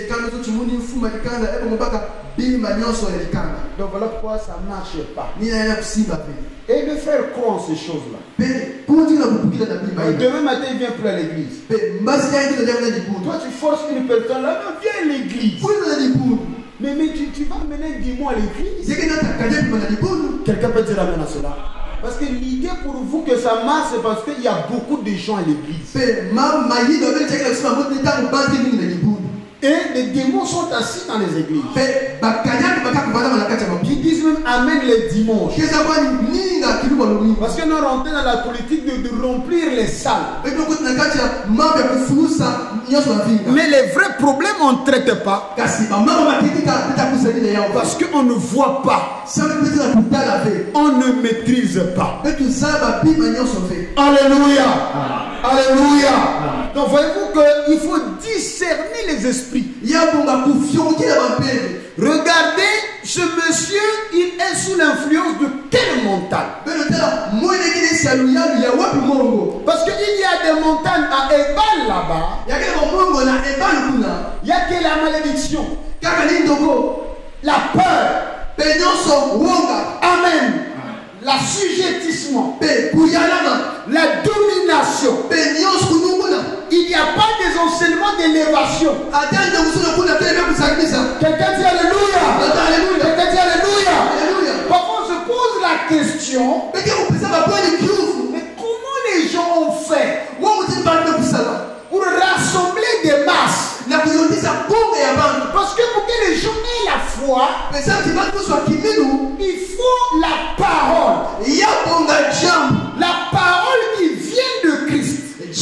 Donc voilà pourquoi ça ne marche pas. Et le frère croit en ces choses-là. Demain matin il vient plus à l'église. Toi tu forces une personne là, non, viens à l'église. Mais, mais tu, tu vas mener dix mois à l'église. Quelqu'un peut dire amen à cela? Parce que l'idée pour vous que ça marche, c'est parce qu'il y a beaucoup de gens à l'église. Pe ma mayi do be check la sima mo teta ko ba ni na libu. Et les démons sont assis dans les églises. Pe bakanya ko baka ko bana na kati Qui disent même Amen les dimanches. Kesa kwa ni na kilu ba lomi. Parce que nous rentrons dans la politique de, de remplir les salles. Pe ko na kati ya mambe ko funusa nyoso na vinga. Mais les vrais problèmes on ne traite pas. Kasi ba mama matikika teta kusani na yao. Parce qu'on ne voit pas. Ça veut dire que tu as fait. On ne maîtrise pas. Et tu sais ma vie maintenant sont fait. Alléluia. Alléluia. Donc voyez-vous qu'il faut discerner les esprits. Il y a bon ma confiance qui est en paix. Regardez, ce monsieur, il est sous l'influence de quelle montagne? Parce qu'il y a des montagnes à Ebal là-bas. Il y a que la malédiction, la peur. Amen. L'assujettissement, la domination. Il n'y a pas des enseignements d'élévation. Quelqu'un dit Alléluia. Quelqu'un dit Alléluia. Parfois on se pose la question, mais comment les gens ont fait pour rassembler des masses? Parce que pour que les gens aient la foi, il faut la parole. La parole qui vient de Christ.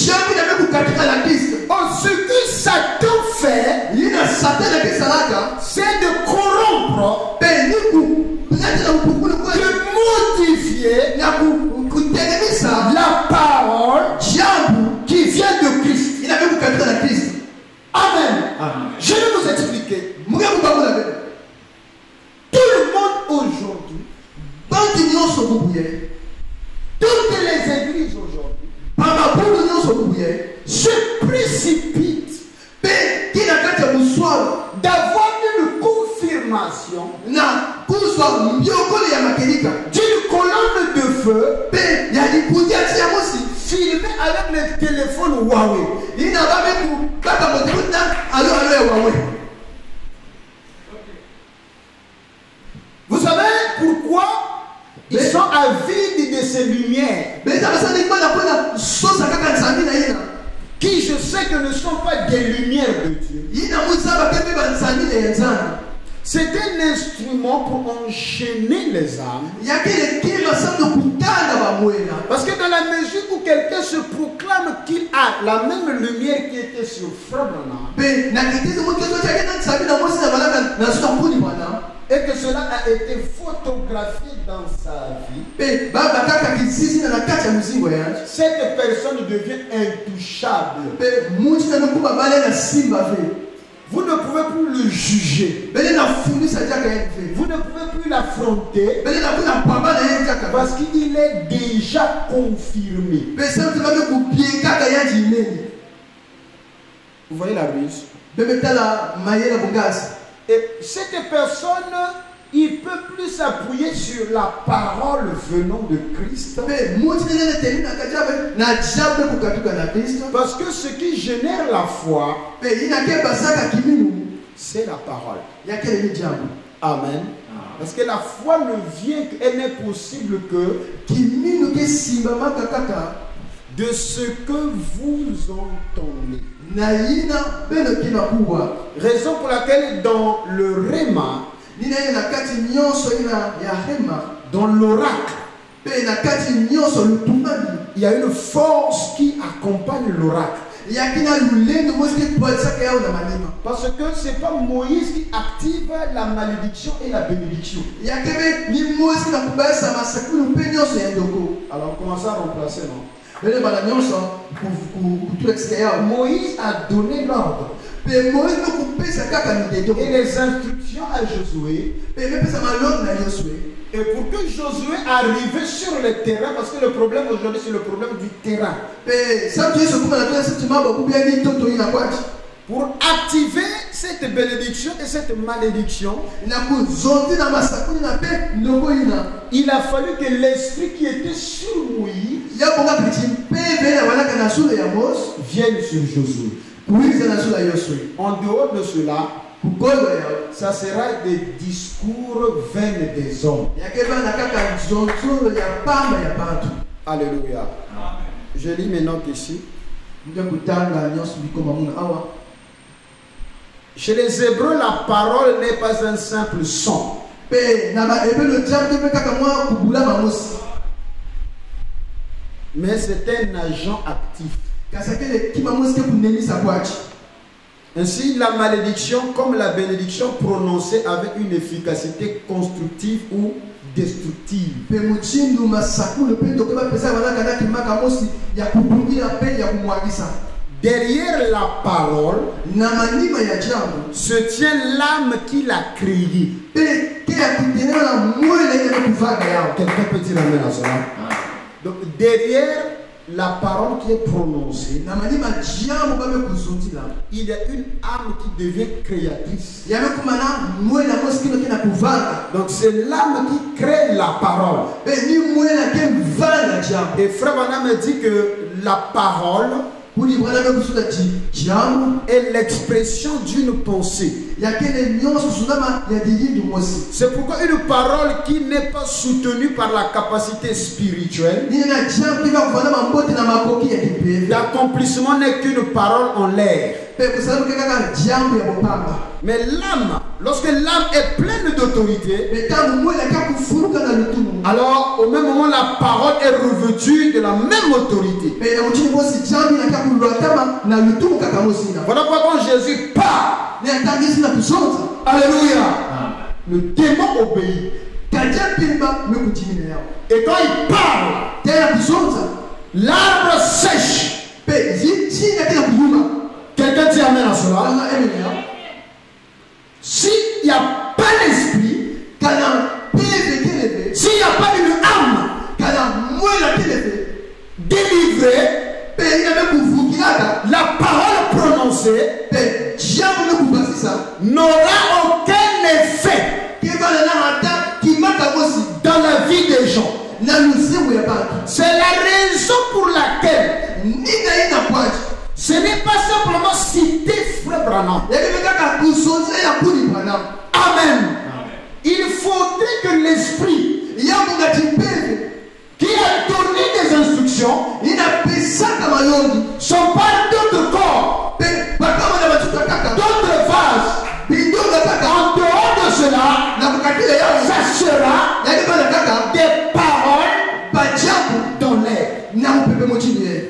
Oh, ce que Satan fait, c'est de corrompre, de modifier la parole qui vient de Christ. Amen. Amen. Je vais vous expliquer. Tout le monde aujourd'hui, toutes les églises aujourd'hui, se précipitent d'avoir une confirmation d'une colonne de feu filmée avec le téléphone Huawei. Vous savez pourquoi ils sont avides de ces lumières qui, je sais que ne sont pas des lumières de Dieu. C'est un instrument pour enchaîner les âmes. Parce que dans la mesure où quelqu'un se proclame qu'il a la même lumière qui était sur Frère Branham, et que cela a été photographié dans sa vie, cette personne devient intouchable. Vous ne pouvez plus le juger. Vous ne pouvez plus l'affronter parce qu'il est déjà confirmé. Vous voyez la ruse? Et cette personne, il ne peut plus s'appuyer sur la parole venant de Christ. Parce que ce qui génère la foi, c'est la parole. Amen. Parce que la foi ne vient, elle n'est possible que de ce que vous entendez. Raison pour laquelle dans le Réma, dans l'oracle, il y a une force qui accompagne l'oracle. Parce que ce n'est pas Moïse qui active la malédiction et la bénédiction. Alors commençons à remplacer, non? Moïse a donné l'ordre et les instructions à Josué. Et pour que Josué arrive sur le terrain, parce que le problème aujourd'hui c'est le problème du terrain. Pour activer cette bénédiction et cette malédiction, il a fallu que l'esprit qui était sur Moïse vienne sur Josué. En dehors de cela, ça sera des discours vains des hommes. Alléluia. Je lis mes notes ici. Chez les Hébreux, la parole n'est pas un simple son. Mais c'est un agent actif. Ainsi, la malédiction comme la bénédiction prononcée avec une efficacité constructive ou destructive. Derrière la parole se tient l'âme qui l'a créée. Quelqu'un peut dire amen à cela? Donc derrière la parole qui est prononcée, il y a une âme qui devient créatrice. Donc c'est l'âme qui crée la parole. Et Frère Branham me dit que la parole est l'expression d'une pensée. C'est pourquoi une parole qui n'est pas soutenue par la capacité spirituelle l'accomplissement n'est qu'une parole en l'air. Mais l'âme, lorsque l'âme est pleine d'autorité, alors au même moment la parole est revêtue de la même autorité. Voilà pourquoi quand Jésus parle, alléluia, le démon obéit. Et quand il parle, l'arbre sèche. Quelqu'un dit amen à cela? S'il n'y a pas l'esprit, s'il n'y a pas une âme délivrée, la parole prononcée n'aura aucun effet dans la vie des gens. C'est la raison pour laquelle ce n'est pas simplement citer Frère Branham. Amen. Il faudrait que l'esprit qui a donné des instructions sont pas d'autres corps, d'autres vases. En dehors de cela, ça sera des paroles dans l'air.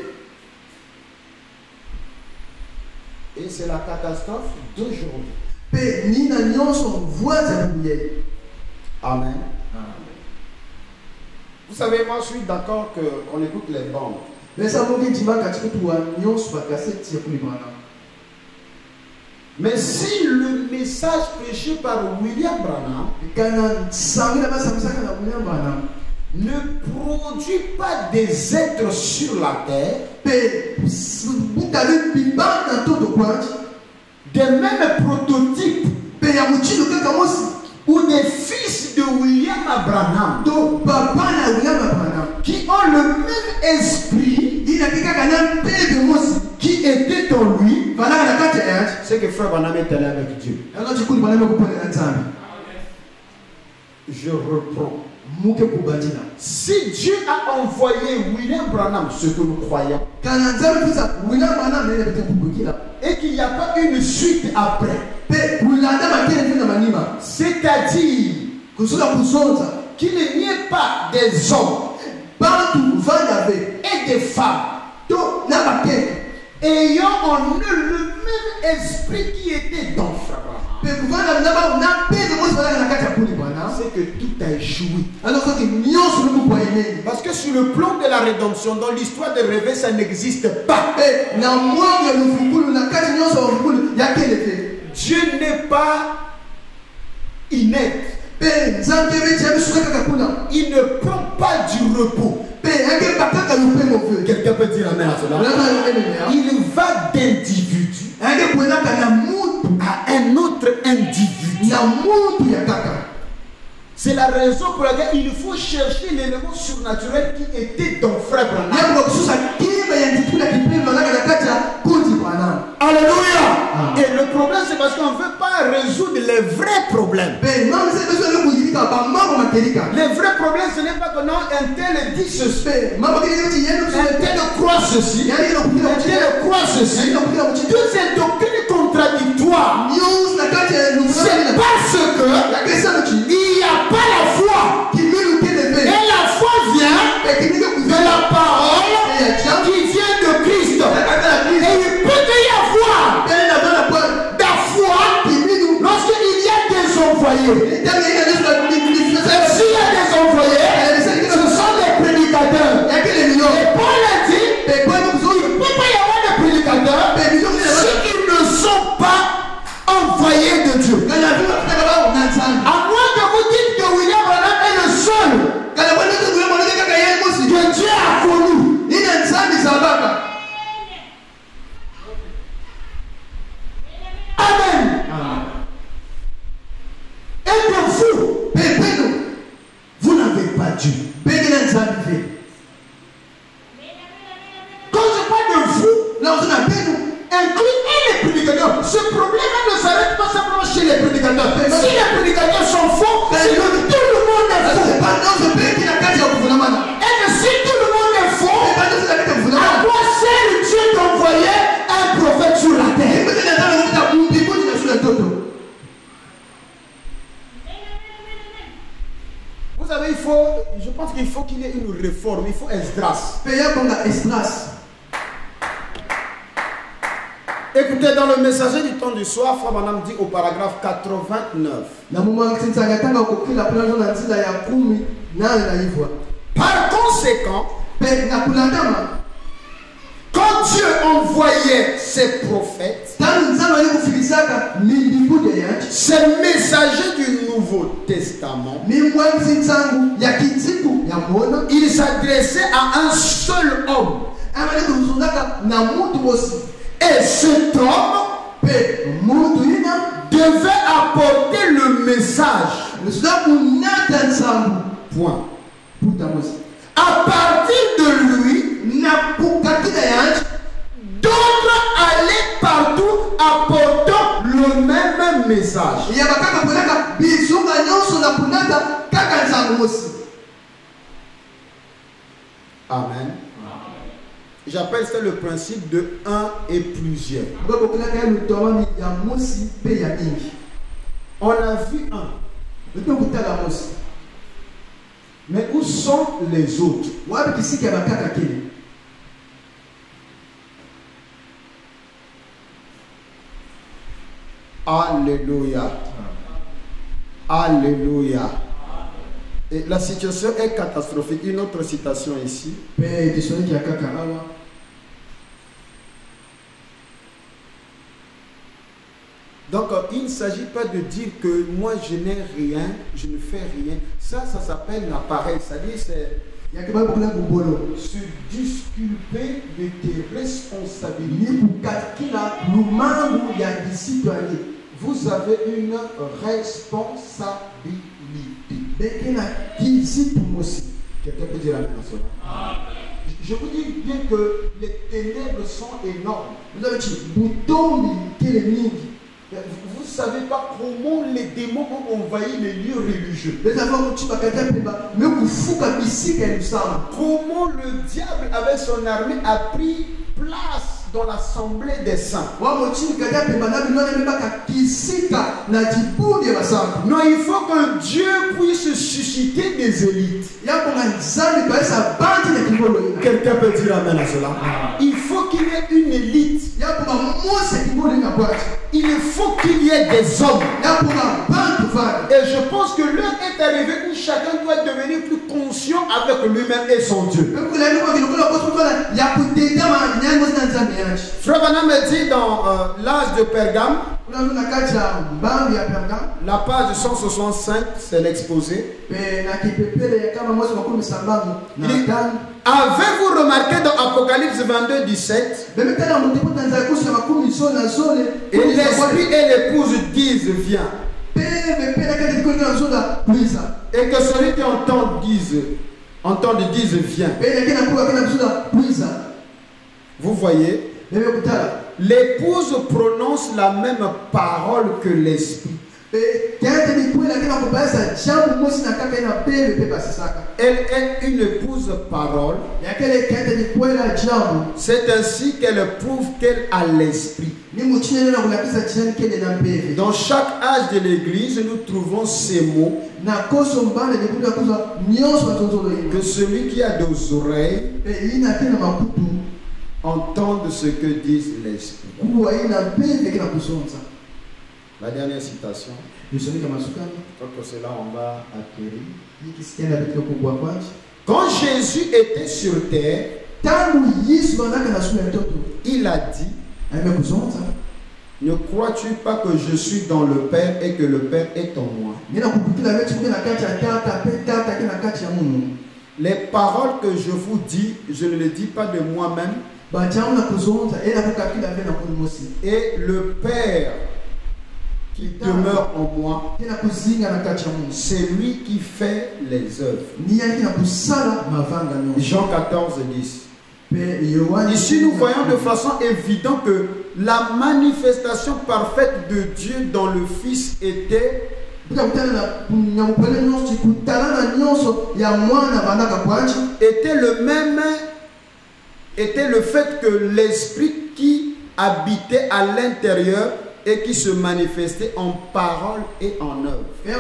Et c'est la catastrophe d'aujourd'hui. Amen. Vous savez, moi je suis d'accord qu'on écoute les bandes. Mais si le message prêché par William Branham ne produit pas des êtres sur la terre, des mêmes prototypes ou des fils de William Branham qui ont le même esprit qui était en lui, c'est que Frère Branham est allé avec Dieu. Je reprends. Si Dieu a envoyé William Branham, ce que nous croyons, et qu'il n'y a pas une suite après, c'est-à-dire qu'il n'y ait pas des hommes et des femmes ayant en eux le même esprit qui était dans Frère Branham, c'est que tout a échoué. Parce que sur le plan de la rédemption, dans l'histoire des rêves, ça n'existe pas. Dieu n'est pas inerte. Il ne prend pas du repos. Quelqu'un peut dire amen à cela? Il va d'individu à un autre individu. C'est la raison pour laquelle il faut chercher l'élément surnaturel qui était dans Frère Branham. Alléluia. Et le problème, c'est parce qu'on ne veut pas résoudre les vrais problèmes. Les vrais problèmes, ce n'est pas que non, un tel dit ceci, un tel croit ceci, un tel croit ceci. Toutes ces doctrines contradictoires, c'est parce que il n'y a pas la foi. Et la foi vient de la parole qui vient de Christ. Et il peut y avoir la foi lorsqu'il y a des envoyés. Et s'il y a des envoyés, ce sont des prédicateurs. Et Paul a dit, il ne peut pas y avoir de prédicateurs s'ils ne sont pas envoyés de Dieu. À moins que vous dites que William Branham est le seul que Dieu a connu. Amen. Et pour vous, vous n'avez pas Dieu. Quand je parle de vous, inclut les prédicateurs. Ce problème ne s'arrête pas simplement chez les prédicateurs. Si les prédicateurs sont faux, c'est que tout le monde est faux. Et que si tout le monde est faux, à quoi sert Dieu d'envoyer un prophète sur la terre? Vous savez, il faut, je pense qu'il faut qu'il y ait une réforme. Il faut Esdras. Écoutez, dans le messager du temps du soir, Frère Branham dit au paragraphe quatre-vingt-neuf. Par conséquent, quand Dieu envoyait ses prophètes, ces messagers du Nouveau Testament, il s'adressait à un seul homme. Et cet homme devait apporter le message. Point. À partir de lui, d'autres allaient partout apportant le même message. Amen. J'appelle ça le principe de un et plusieurs. On a vu un. Mais où sont les autres? Alléluia. Alléluia. Et la situation est catastrophique. Une autre citation ici. Donc, il ne s'agit pas de dire que moi je n'ai rien, je ne fais rien. Ça, ça s'appelle la paresse. C'est-à-dire, c'est se disculper de tes responsabilités. Vous avez une responsabilité. Quelqu'un peut dire amen à cela. Je vous dis bien que les ténèbres sont énormes. Vous avez dit, vous ne savez pas comment les démons ont envahi les lieux religieux. Comment le diable avec son armée a pris place dans l'assemblée des saints. Non, il faut que Dieu puisse susciter des élites. Quelqu'un peut dire amen à cela. Il faut qu'il y ait une élite. Il faut qu'il y ait des hommes. Et je pense que l'heure est arrivée où chacun doit devenir plus conscient avec lui-même et son Dieu. Frère Branham me dit dans euh, l'âge de Pergame, la page cent soixante-cinq, c'est l'exposé. Avez-vous remarqué dans Apocalypse vingt-deux, dix-sept, et l'esprit et l'épouse disent viens, et que celui qui entend dise, entend dise viens. Vous voyez, L'épouse prononce la même parole que l'esprit. Elle est une épouse parole. C'est ainsi qu'elle prouve qu'elle a l'esprit. Dans chaque âge de l'église, nous trouvons ces mots. Que celui qui a des oreilles entende ce que dit l'esprit. La dernière citation. Je crois que c'est là on va acquérir. Quand Jésus était sur terre, il a dit: ne crois-tu pas que je suis dans le Père et que le Père est en moi? Les paroles que je vous dis, je ne les dis pas de moi-même. Et le Père qui demeure en moi, c'est lui qui fait les œuvres. Jean quatorze, dix. Ici, nous voyons de façon évidente que la manifestation parfaite de Dieu dans le Fils était était le même était le fait que l'Esprit qui habitait à l'intérieur et qui se manifestait en parole et en œuvre.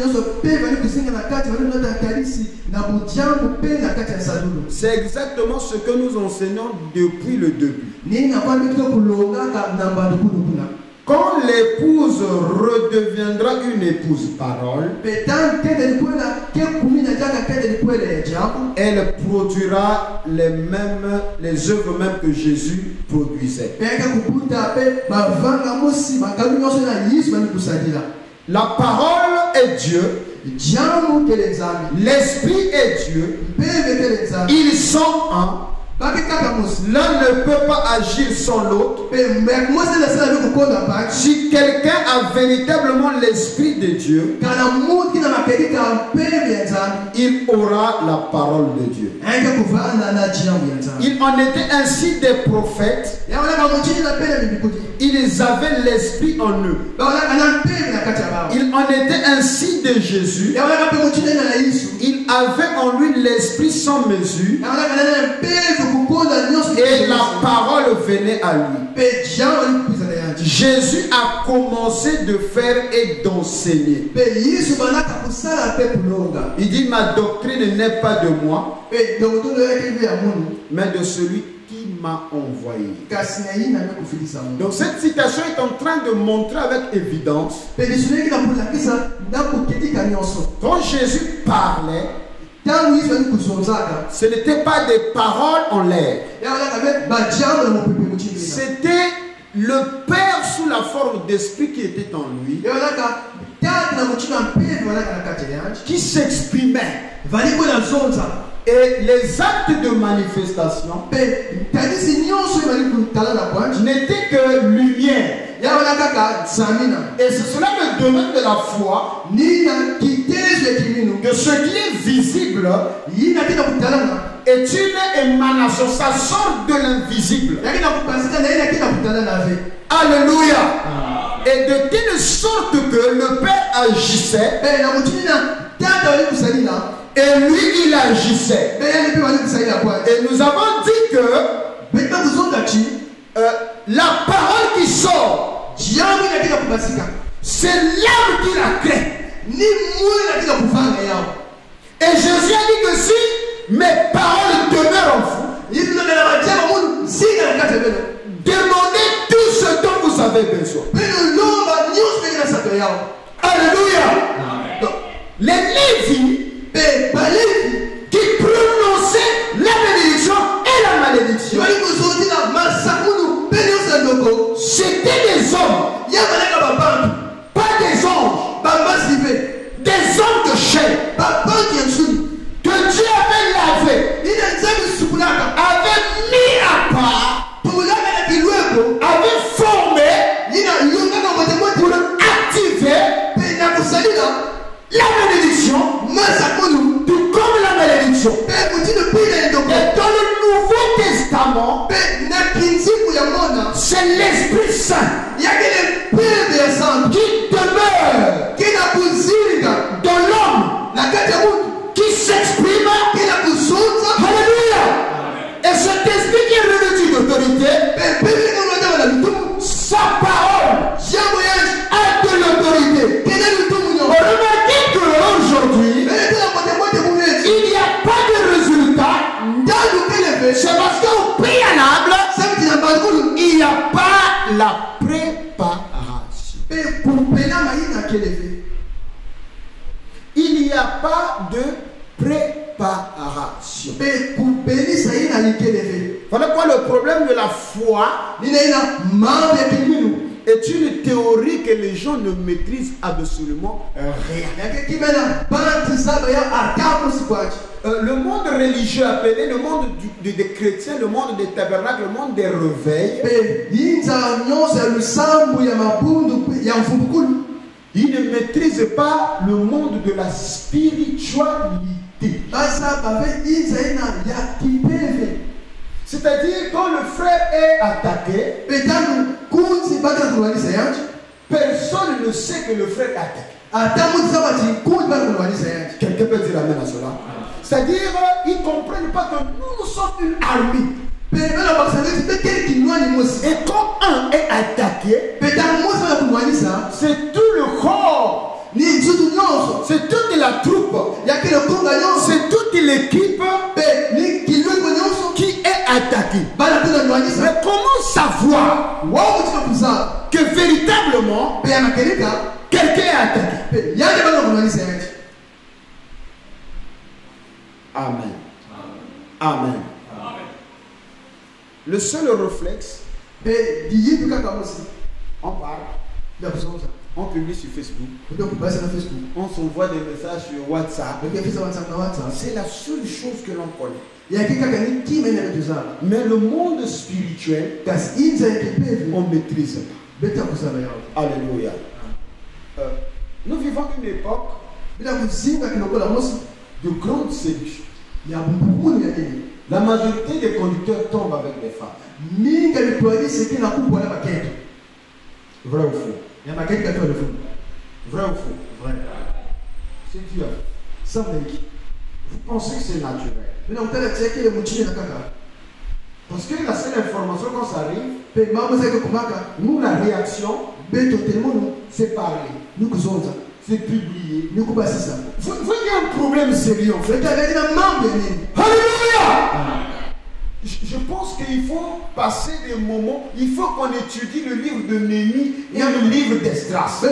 C'est exactement ce que nous enseignons depuis le début. Quand l'épouse redeviendra une épouse parole, elle produira les mêmes, les œuvres mêmes que Jésus produisait. La parole est Dieu. L'esprit est Dieu. Ils sont un. L'un ne peut pas agir sans l'autre. Si quelqu'un a véritablement l'esprit de Dieu, il aura la parole de Dieu. Il en était ainsi des prophètes. Ils avaient l'esprit en eux. Il en était ainsi de Jésus. Il avait en lui l'esprit sans mesure. Et la parole venait à lui. Jésus a commencé de faire et d'enseigner. Il dit: ma doctrine n'est pas de moi, mais de celui qui m'a envoyé. Donc cette citation est en train de montrer avec évidence, quand Jésus parlait, ce n'était pas des paroles en l'air. C'était le Père sous la forme d'esprit qui était en lui, qui s'exprimait. Et les actes de manifestation n'étaient que lumière. Et c'est cela le domaine de la foi, que ce qui est visible est une émanation, ça sort de l'invisible. Alléluia. Et de telle sorte que le Père agissait et lui il agissait. Et nous avons dit que euh, la parole qui sort, c'est l'âme qui la crée. Et Jésus a dit que si mes paroles demeurent en vous, demandez tout ce dont vous avez besoin. Alléluia. Donc, les Lévites qui prononçaient la bénédiction et la malédiction, c'était des hommes, pas des anges, des hommes de chair, que Dieu avait lavé, avait mis à part, avait formé pour activer la bénédiction, tout comme c'est l'Esprit Saint Il y a que l'Esprit Saint qui demeure qui n'a pas dans l'homme, la tête qui s'exprime. qui n'a pas Alléluia. Et cet esprit qui est revêtu d'autorité, sa parole a de l'autorité. Remarquez qu'aujourd'hui, il n'y a pas de résultat. C'est parce qu'au préalable, il n'y a pas la préparation. Il n'y a pas de préparation. Voilà quoi le problème de la foi est une théorie que les gens ne maîtrisent absolument rien. Euh, le monde religieux appelé le monde du, des chrétiens, le monde des tabernacles, le monde des réveils, ils ne maîtrisent pas le monde de la spiritualité. C'est-à-dire quand le frère est attaqué, personne ne sait que le frère est attaqué. Quelqu'un peut dire amen à cela? C'est-à-dire ils ne comprennent pas que nous, nous sommes une armée. Et quand un est attaqué, c'est tout le corps, c'est toute la troupe, c'est toute l'équipe qui est attaquée. Mais comment savoir que véritablement quelqu'un est attaqué? Amen. Amen. Le seul réflexe, on parle, on publie sur Facebook, on s'envoie des messages sur WhatsApp. C'est la seule chose que l'on connaît. Mais le monde spirituel, on ne maîtrise pas. Alléluia. Euh, nous vivons une époque de grande séduction. La majorité des conducteurs tombent avec des femmes. Vrai ou faux? Vrai ou faux? Vrai. C'est Dieu. Vous pensez que c'est naturel? Parce que la seule information quand ça arrive, nous la réaction, c'est parler, c'est publier. Vous voyez un problème sérieux en fait. Alléluia! Je, je pense qu'il faut passer des moments, il faut qu'on étudie le livre de Néhémie et le livre d'Esdras.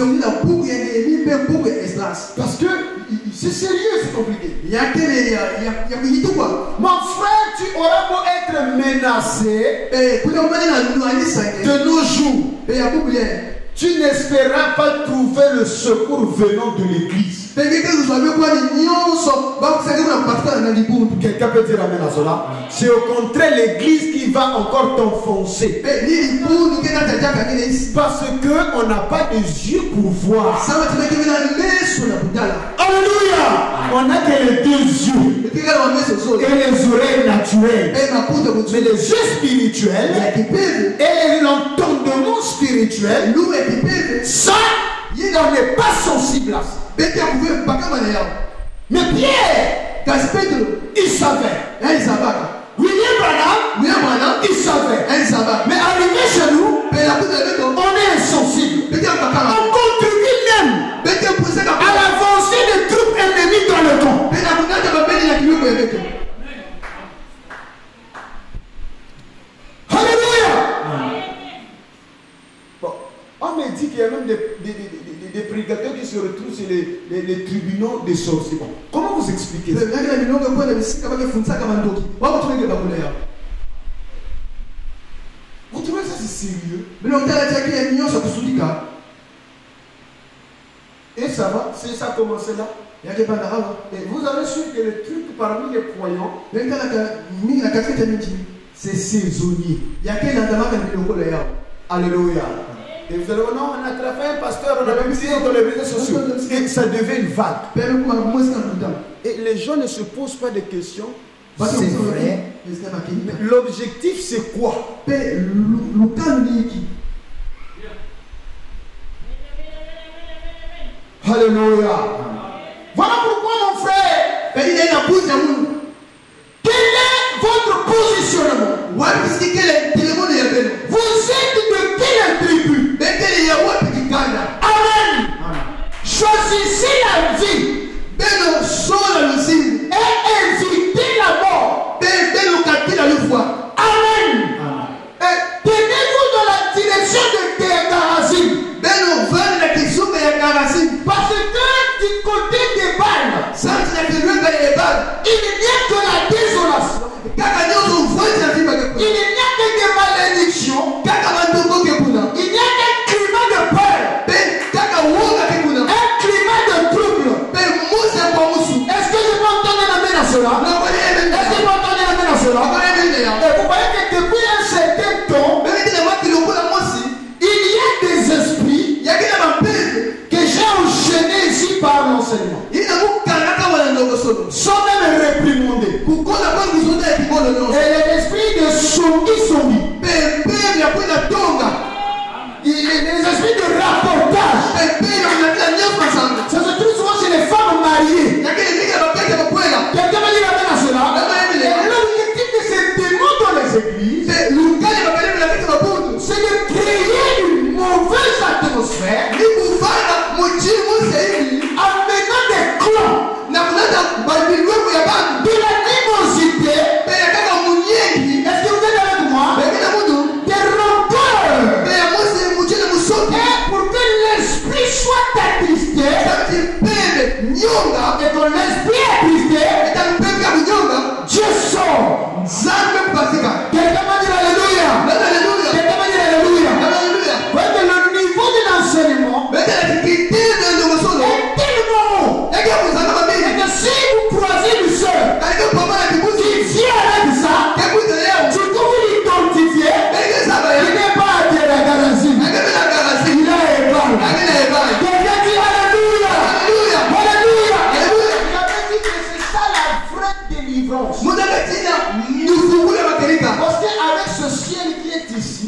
Parce que c'est sérieux, c'est compliqué. Mon frère, tu auras beau être menacé de nos jours, tu n'espéras pas trouver le secours venant de l'église. Quelqu'un peut dire amen à cela? C'est au contraire l'église qui va encore t'enfoncer. Parce qu'on n'a pas des yeux pour voir. Alléluia! On n'a que les deux yeux et les oreilles naturelles. Mais les yeux spirituels et l'entendement spirituel, ça, il n'en est pas sensible à ça. Mais Pierre, il savait. William Branham, il savait. Mais arrivé chez nous, on est insensible. On contribue même à l'avancée des troupes ennemies dans le camp. Alléluia. Bon, on me dit qu'il y a même des, des, des, des, des prédicateurs qui se retrouvent sur les, les, les tribunaux des sorciers. Bon, comment vous expliquez ça? Vous trouvez ça c'est sérieux? Et ça va? C'est ça commencé là? Et vous avez su que les trucs parmi les croyants, c'est saisonnier. Alléluia. Et vous allez dire, non, on a attrapé un pasteur, on a publié dans les réseaux sociaux. Et ça devient une vague. Et les gens ne se posent pas de questions. C'est vrai. L'objectif, c'est quoi? Alléluia. Voilà pourquoi, mon frère, quel est votre positionnement? Vous êtes de quelle tribu? Amen. Choisissez la vie et évitez la mort. Amen. Tenez-vous dans la direction de Garazim. Parce que du côté des balles, il n'y a que la désolation. Il n'y a que des malédictions. Il n'y a qu'un climat de peur. Un climat de trouble. Est-ce que je peux entendre un amen à cela? Est-ce que je peux entendre un amen à cela? Et vous voyez que depuis un certain temps, il y a des esprits que j'ai enchaînés ici par l'enseignement. Sont même réprimandés. Et l'esprit de Songi Songi. Il est des esprits de rapportage. Ça se trouve souvent chez les femmes mariées. Quelqu'un m'a dit amen à cela. L'objectif de ces démons dans les églises, c'est de créer une mauvaise atmosphère, amenant des clans, de l'animosité. Est-ce que vous êtes avec moi? Des rancœurs. Et pour que l'esprit soit attristé, et que l'esprit attristé, Dieu sort. Quelqu'un m'a dit alléluia. Quelqu'un m'a dit alléluia. Voyez que le niveau de l'enseignement est tellement haut. Et que si vous croisez une soeur qui vient avec ça, tu peux l'identifier. Il n'est pas à la Garazim. Il a Ebal. Quelqu'un dit alléluia. Alléluia. Il avait dit que c'est ça la vraie délivrance. Parce qu'avec ce ciel qui est ici,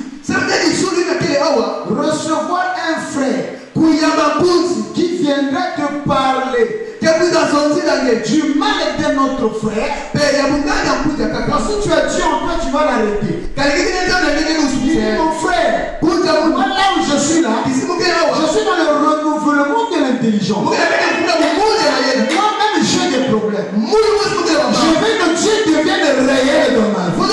recevoir un frère qui viendrait te parler du mal de notre frère, parce que tu as Dieu en toi, tu vas l'arrêter. Mon frère, moi là où je suis là, je suis dans le renouvellement de l'intelligence. Moi-même j'ai des problèmes. Je veux que Dieu devienne réel dans ma vie.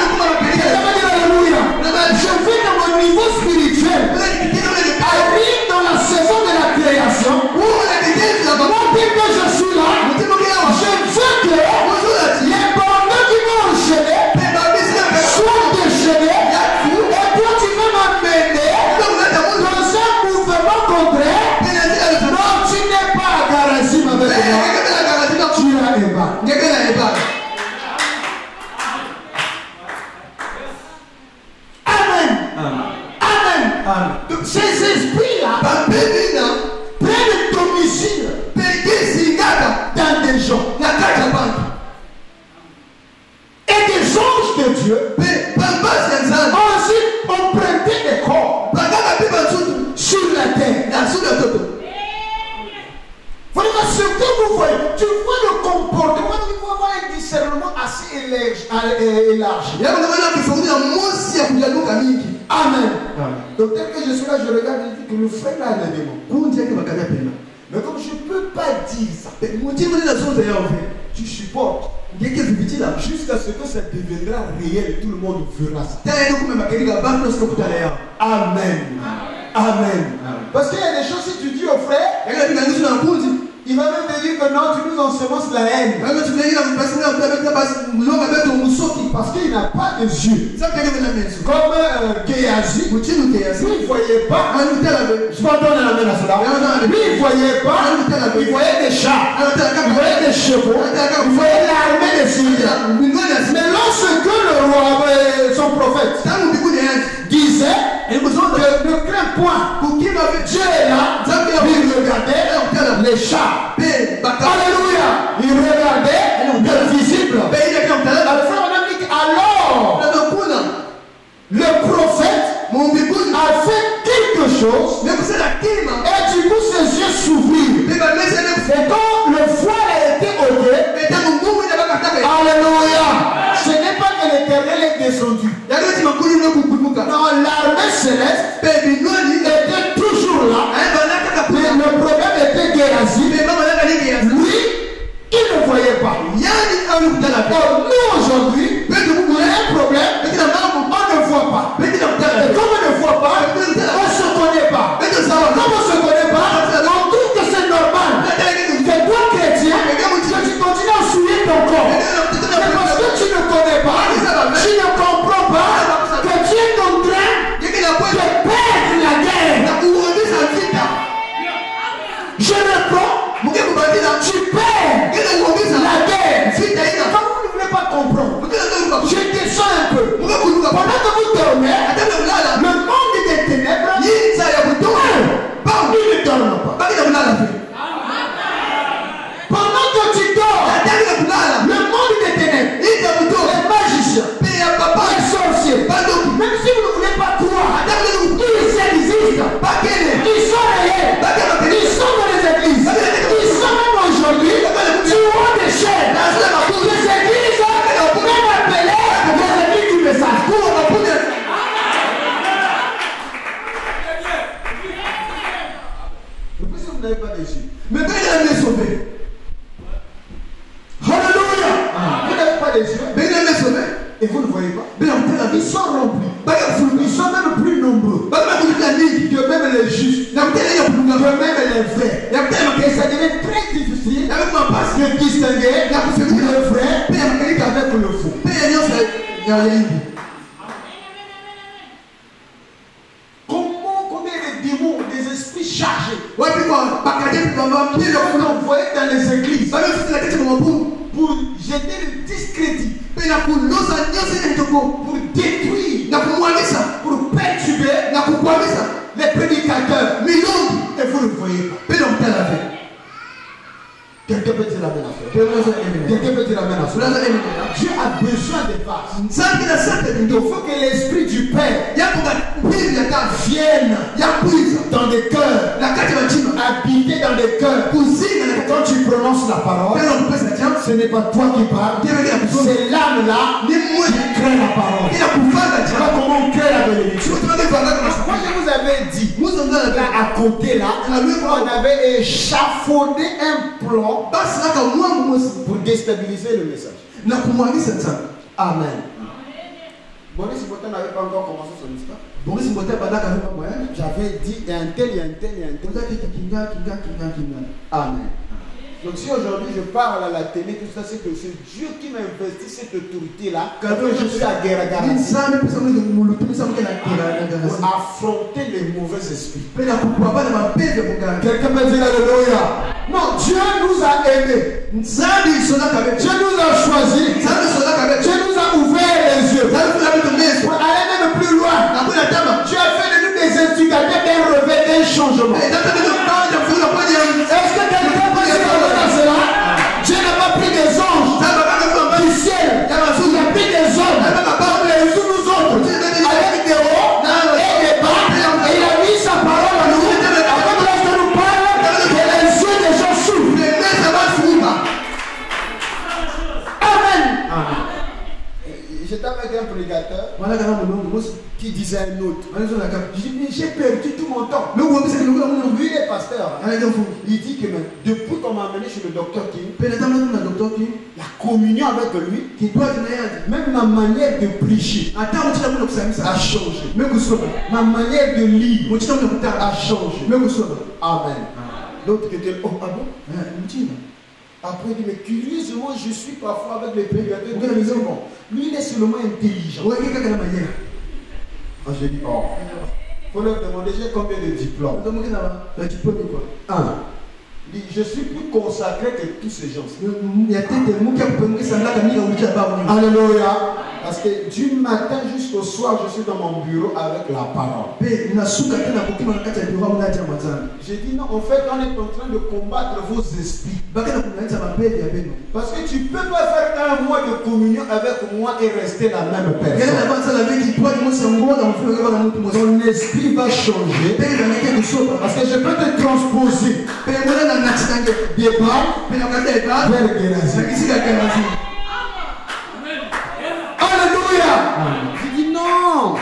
Je veux que mon niveau spirituel arrive dans la saison de la création. Moi, dès que je suis là, je veux que les bandits qui m'ont enchaîné soient déchaînés. Et toi, tu veux m'amener dans un mouvement contraire. Non, tu n'es pas à Garazim avec moi. Tu as Eba. Amen. Amen. Donc, ces esprits-là prennent domicile dans des gens. Et des anges de Dieu ensuite ont prêté des corps sur la terre. Voilà ce que vous voyez. Tu vois le comportement, il faut avoir un discernement assez élargi. Amen. Donc tel que je suis là, je regarde et je dis que le frère là a des démons. Mais comme je ne peux pas dire ça, tu supportes jusqu'à ce que ça deviendra réel et tout le monde verra ça. Amen. Amen. Parce qu'il y a des choses, si tu dis au frère, il va même te dire que non, tu nous ensemences la haine. Parce qu'il n'a pas de yeux. Comme euh, Géasi, lui il ne voyait pas. Je vais donner la main à cela. Lui il ne voyait pas. Il voyait des chats. Il voyait des chevaux. Il voyait l'armée des Syriens. Mais lorsque le roi, son prophète, disait ne crains point. Dieu est là. Il regardait les chats. Alléluia. Il regardait le visible. Non, l'armée céleste était toujours là. Mais le problème était Géasi. Lui, il ne voyait pas. Or, nous aujourd'hui, on a un problème. On ne voit pas. Et comme on ne voit pas, on ne se connaît pas. Comme on ne se connaît pas, on trouve que c'est normal. Que toi, chrétien, que tu continues à souiller ton corps. Mais parce que tu ne connais pas, tu ne comprends pas que tu es en train de perdre la guerre. Je réponds, tu perds la guerre. Comme vous ne voulez pas comprendre, je descends un peu. Pendant que vous dormez, le monde des ténèbres, il ne dorme pas. Pendant que tu dors, le monde des ténèbres, les magiciens, les sorciers, même si vous ne voulez pas croire, ils existent, ils sont réels, ils sont dans les églises, ils sont même aujourd'hui, tu vois des chaînes, les églises, même appelées les églises du message. Pourquoi vous n'avez pas des yeux? Mais quand il a été sauvé. Alléluia. Vous n'avez pas des yeux. Mais il a été sauvé. Et vous ne voyez pas. Ils sont remplis. Ils sont même plus nombreux que même les justes, que même les vrais. Et ça devient très difficile de distinguer le vrai avec le faux. Comment combien de démons, des esprits chargés qui sont envoyés dans les églises pour jeter le discrédit, pour détruire, pour perturber les prédicateurs. Et vous ne voyez pas. Quelqu'un peut dire la même affaire. Quelqu'un peut dire la même affaire. Dieu a besoin de base. Il faut que l'esprit du Père vienne dans des cœurs, habiter dans des cœurs. Quand tu prononces la parole, ce n'est pas toi qui parles, c'est l'âme là qui crée la parole. Voilà comment on crée la bénédiction. Moi je vous avais dit, là à côté là, on avait échafaudé un plan pour déstabiliser le message. Amen. Boris Mbote n'avait pas encore commencé son histoire. J'avais dit, il y a un tel, il y a un tel, il y a un tel. Amen. Donc si aujourd'hui je parle à la télé, tout ça, c'est que c'est Dieu qui m'a investi cette autorité-là. Quand je suis à guerre à Garantie. Pour affronter les mauvais esprits. Quelqu'un peut dire alléluia. Non, Dieu nous a aimés. Dieu nous a choisis. Dieu nous a ouvert les yeux. Pour aller même plus loin. Dieu a fait de nous des instigateurs d'un réveil, d'un changement. Est-ce que quelqu'un peut dire cela? Dieu n'a pas pris des anges du ciel. Il a pris des hommes comme les uns nous autres, avec des hauts et des bas. Et il a mis sa parole à nous. Avant que lorsque nous parlons, que les yeux des gens s'ouvrent. Amen. J'étais avec un prédicateur qui disait à un autre, j'ai perdu tout mon temps. Lui, il est pasteur. Il dit que depuis qu'on m'a amené chez le docteur King, la communion avec lui, même ma manière de prêcher a changé. Ma manière de lire a changé. Amen. L'autre qui était, oh, ah bon? Après, il dit, mais curieusement, je suis parfois avec les prédicateurs de la maison. Lui, il est seulement intelligent. Ah, j'ai dit, oh. Il faut leur demander, j'ai combien de diplômes? Le diplôme de quoi? Un. Il dit, je suis plus consacré que tous ces gens. Alléluia. Parce que du matin jusqu'au soir, je suis dans mon bureau avec la parole. J'ai dit non, en fait, on est en train de combattre vos esprits. Parce que tu ne peux pas faire un mois de communion avec moi et rester la même personne. Ton esprit va changer. Parce que je peux te transposer des bas vers Génération. Alléluia. J'ai dit non.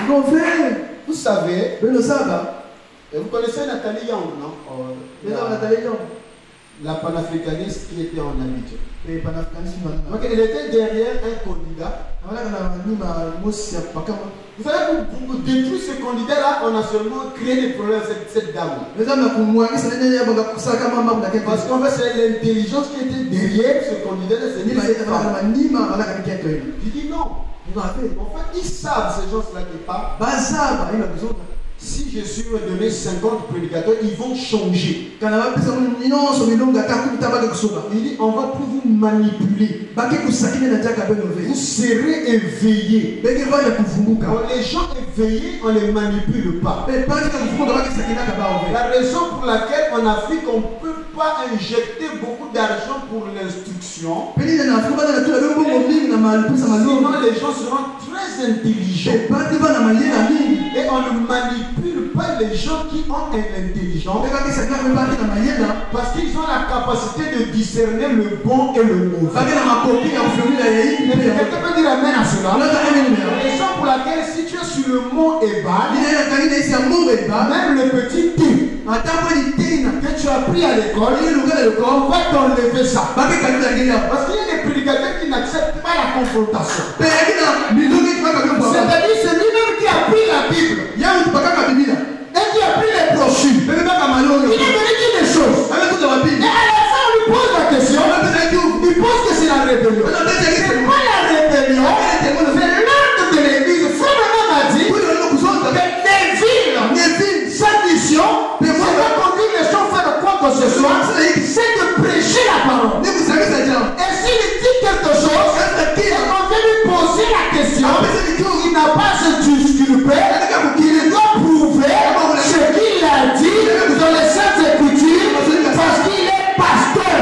Vous savez, Mais le sabbat, et vous connaissez Nathalie Young, non? Oh, mais la, non, Nathalie Young. la panafricaniste qui était en Abidjan. Et panafricanisme, Donc elle était derrière un candidat. voilà, on a mis ma mousse, pas comme. Vous savez, pour, pour détruire ce candidat-là, on a seulement créé des problèmes avec cette, cette dame. Mais ça m'a pour moi, ça n'est pas ça comme maman de la Parce qu'en fait, c'est l'intelligence qui était derrière ce candidat-là. C'est ni ma cette femme. ni ma voilà quelqu'un qui est. Je dis non. Il va faire. En fait, ils savent, ces gens-là, qui parlent. Bazar, il a besoin. Si je suis donné cinquante prédicateurs, ils vont changer. Quand on a besoin de non, sur les longues attaques, tout tabac que ça. Il dit, on va plus vous manipuler. Baké ku sakine na jaka ben Vous ové. serez éveillés. Beke va ya kuvumbuka. Quand les gens éveillés, on ne les manipule pas. Mais pas que kuvumbuka ba ke sakina ka ba ové. La raison pour laquelle en Afrique, on ne peut pas injecter beaucoup d'argent pour l'instruction, Peli na Afrika na tu la bongo mingi na malupu sa sinon malonga. les gens seront très intelligents. Et pas de ba na malie na mingi. Et on ne manipule pas les gens qui ont une intelligence Beka ke sakina ba na malie na. parce qu'ils ont la capacité de discerner le bon et le mauvais. Ba ke na makopi ya kufumi la yei. Quelqu'un peut dire amen à cela. On a ta emi La na. raison pour laquelle si tu es sur le mont Ebal, Ni na kani na isi ya mongo ba. même le petit thé Ata kwa ni tena. que tu as pris à l'école, Ni luka le ko. on va t'enlever ça. Ba ke kani na ngela. Parce qu'il y a des prédicateurs qui n'acceptent pas la confrontation. Pe na milongi kwa ka kwa. C'est-à-dire c'est lui-même qui a pris la Bible Ya mtu baka ka biblia. et qui a pris les brochures. Beke ba ka malonga. Il est venu dire des choses. Avec tout la Et Bible. à la fin, on lui pose la question. Il pense que c'est la rébellion. On a déjà dit C'est pas la rébellion. C'est l'ordre de l'église. Frère Branham a dit que Neville, sa mission, c'est pas conduire les gens à faire quoi que ce soit, c'est de prêcher la parole. Et s'il dit quelque chose, et qu'on vient lui poser la question, il n'a pas se disculper, il doit prouver ce qu'il a dit dans les Saintes Écritures parce qu'il est pasteur.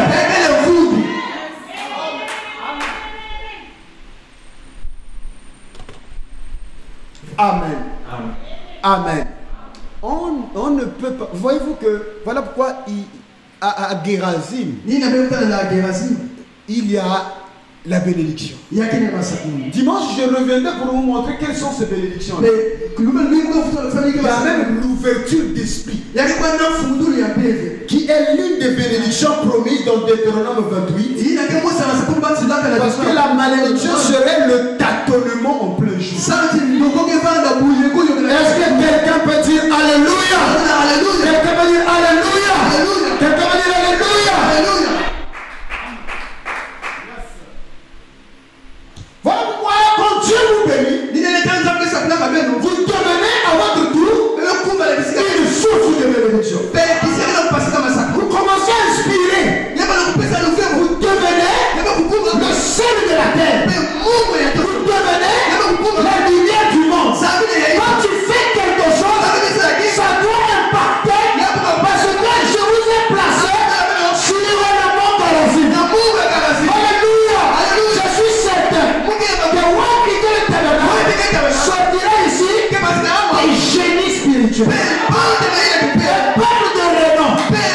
Amen. Amen. On, on ne peut pas. Voyez-vous que voilà pourquoi il, à, à Gérazim, Ni na beka na Gerazim. il y a la bénédiction. Ya kene masakuni. Dimanche, je reviendrai pour vous montrer quelles sont ces bénédictions. Mais kuluma ni ko futa famille Il y a même l'ouverture d'esprit, ya ke kwa na fundulu ya peve. qui est l'une des bénédictions promises dans Deutéronome vingt-huit. Ni na ke mo sa masakuni ba tila ka la. Parce que la malédiction serait le tâtonnement en plein jour. Santi ndoko ke vanda buje ko yo. Est-ce que quelqu'un peut dire Alléluia? Alléluia. Quelqu'un peut dire Alléluia? Alléluia. Quelqu'un peut dire Alléluia? Alléluia. Voilà pourquoi quand Dieu vous bénit, Ni na tanza pesa pla ka beno. vous devenez à votre tour Le kumba la bisika. une source de bénédiction. Pe kisi na pasika masakuni. Vous commencez à inspirer. Ya ba na pesa no fe. Vous devenez Ya ba kukumba. le sel de la terre. Pe mungu ya to. Vous devenez la lumière du monde. Sabi na ya. Quand tu fais quelque chose, ça doit impacter. Parce que je vous ai placé sur le monde de la vie. Alléluia. Je suis certain que Waki de l'éternel sortira ici des génies spirituels. Des peuples de renom.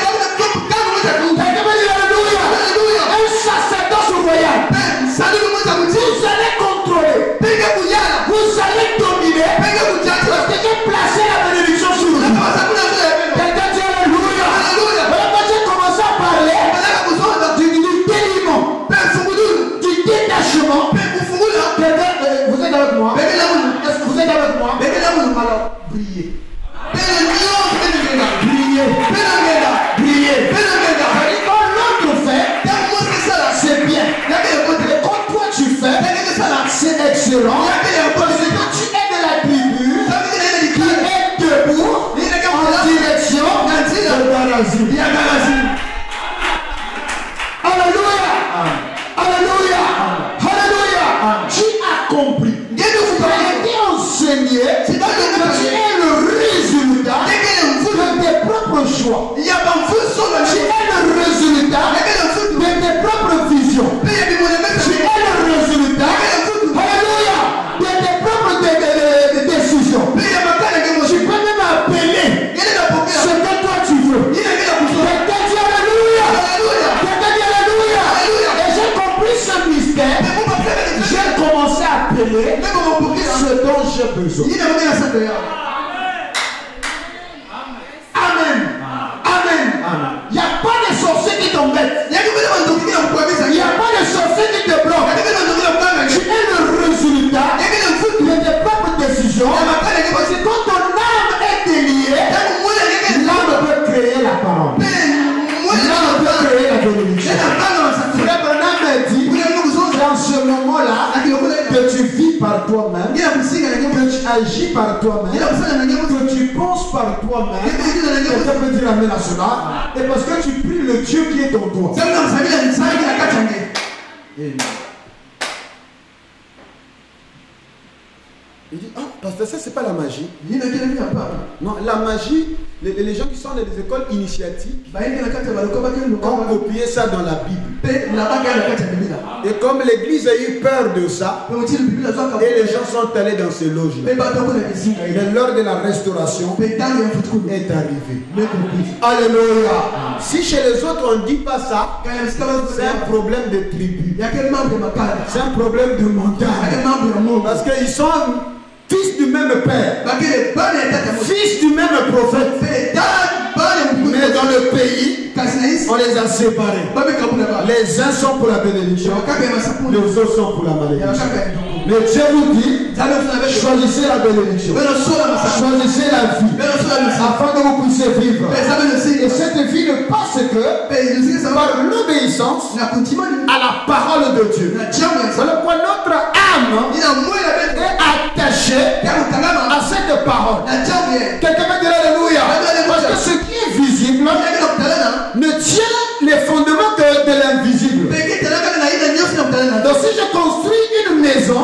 Alléluia. Un sacerdoce royal. Vous allez contrôler. Vous allez dominer. Parce que j'ai placé la bénédiction sur vous. Quelqu'un dit Alléluia. Voilà quand j'ai commencé à parler du, du déliement, du détachement. Quelqu'un, euh, vous êtes avec moi? Est-ce que vous êtes avec moi? Alors, priez. Priez. Priez. Quand l'autre fait, c'est bien. Et quand toi tu fais, c'est excellent. Parce que tu es de la tribu qui est debout en direction de Garazim. Alléluia. Alléluia. Alléluia. Tu as compris. Tu as été enseigné que tu es le résultat de tes propres choix. Tu es le résultat de tes propres visions. Tu es le résultat, alléluia, de tes propres de, de, de, de décisions. Tu peux même appeler ce que toi tu veux. Quelqu'un dit alléluia. Quelqu'un dit alléluia. Et j'ai compris ce mystère. J'ai commencé à appeler. révéler ce dont j'ai besoin. Amen. Amen. Il n'y a pas de sorcier qui t'embête. Il n'y a pas de sorcier qui te bloque. Tu es le résultat de tes propres décisions. Parce que quand ton âme est déliée, l'âme peut créer la parole. L'âme peut créer la bénédiction. Frère Branham m'a dit, dans ce moment-là, que tu vis par toi-même, que tu agis par toi-même, que tu penses par toi-même, quelqu'un peut dire amen à cela, et parce que tu pries le Dieu qui est en toi. Il dit, ah, parce que ça, c'est pas la magie. Non, la magie, les, les gens qui sont dans les écoles initiatiques ont copié ça dans la Bible. Et comme l'église a eu peur de ça, et les gens sont allés dans ces loges. Et l'heure de la restauration est arrivée. Alléluia. Si chez les autres on ne dit pas ça, c'est un problème de tribu. C'est un problème de montagne. Parce qu'ils sont fils du même père, fils du même prophète, mais dans le pays, on les a séparés. Les uns sont pour la bénédiction, les autres sont pour la malédiction. Mais Dieu vous dit, choisissez la bénédiction, choisissez la vie, afin que vous puissiez vivre. Et cette vie ne passe que par l'obéissance à la parole de Dieu. Voilà pourquoi notre âme est attachée à cette parole. Quelqu'un va dire alléluia. Parce que ce qui est visible ne tient les fondements que de l'invisible. Donc si je construis une maison,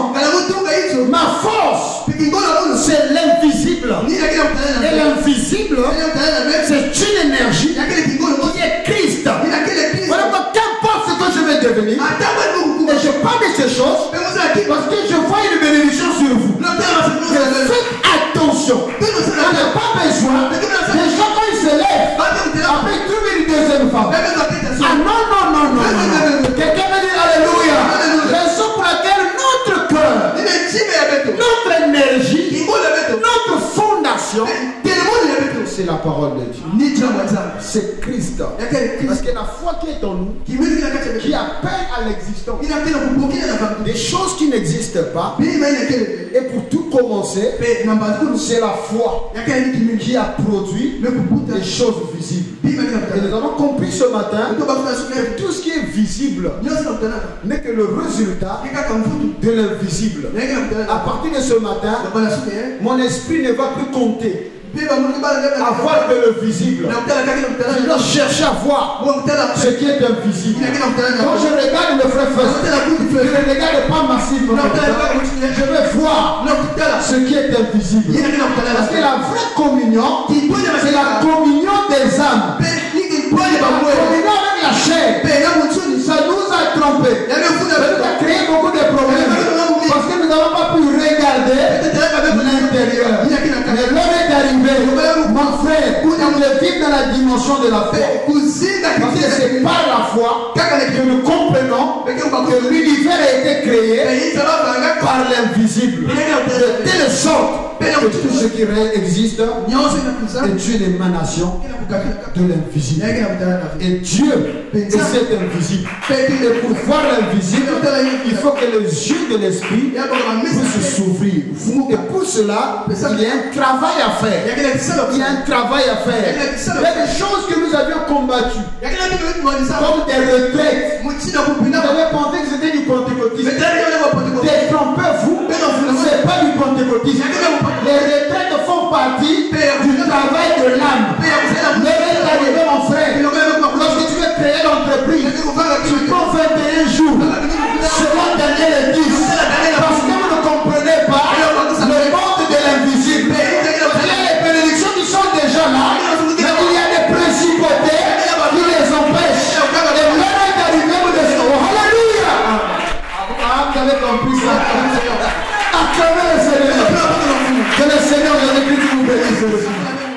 ma force c'est l'invisible. Et l'invisible c'est une énergie qui est Christ. Voilà pourquoi qu'importe ce que je vais devenir, et je parle de ces choses parce que je vois une bénédiction sur vous. Faites attention. On n'a pas besoin des gens quand ils se lèvent après ils trouvent une deuxième femme. Ah non, non, non, non, non. Quelqu'un va dire alléluia. Raison pour laquelle notre cœur, notre énergie, notre fondation, c'est la parole de Dieu. C'est Christ. Parce que la foi qui est en nous, qui appelle à l'existence des choses qui n'existent pas. Et pour tout commencer, c'est la foi qui a produit des choses visibles. Et nous avons compris ce matin que tout ce qui est visible n'est que le résultat de l'invisible. À partir de ce matin, mon esprit ne va plus compter à voir que le visible. Je dois chercher à voir ce qui est invisible. Quand je regarde le frère Fest, je ne regarde pas massivement. Je vais voir ce qui est invisible. Parce que la vraie communion, c'est la communion des âmes. La communion avec la chair, ça nous a trompés. Ça nous a créé beaucoup de problèmes. Parce que nous n'avons pas pu regarder l'intérieur. Mais l'heure est arrivée, mon frère, pour nous vivre dans la dimension de la foi. Parce que c'est par la foi que nous comprenons que l'univers a été créé par l'invisible. De telle sorte que tout ce qui existe est une émanation de l'invisible. Et Dieu est cet invisible. Et pour voir l'invisible, il faut que les yeux de l'esprit puissent s'ouvrir. Et pour cela, il y a un travail à faire. Il y a un travail à faire. Il y a des choses que nous avions combattues, comme des retraites. Vous avez pensé que c'était du pentecôtisme. Détrompez-vous, ce n'est pas du pentecôtisme. Les retraites font partie du travail de l'âme. L'heure est arrivée, mon frère. Lorsque tu veux créer l'entreprise, tu prends vingt et un jours. Selon Daniel dix. Parce que vous ne comprenez pas le monde de l'invisible. Il y a les bénédictions qui sont déjà là, mais il y a des principautés qui les empêchent. Et l'heure est arrivée, vous dites, oh, alléluia. Ah, vous avez compris ça. Acclamez le Seigneur. Que le Seigneur de l'Écriture vous bénisse.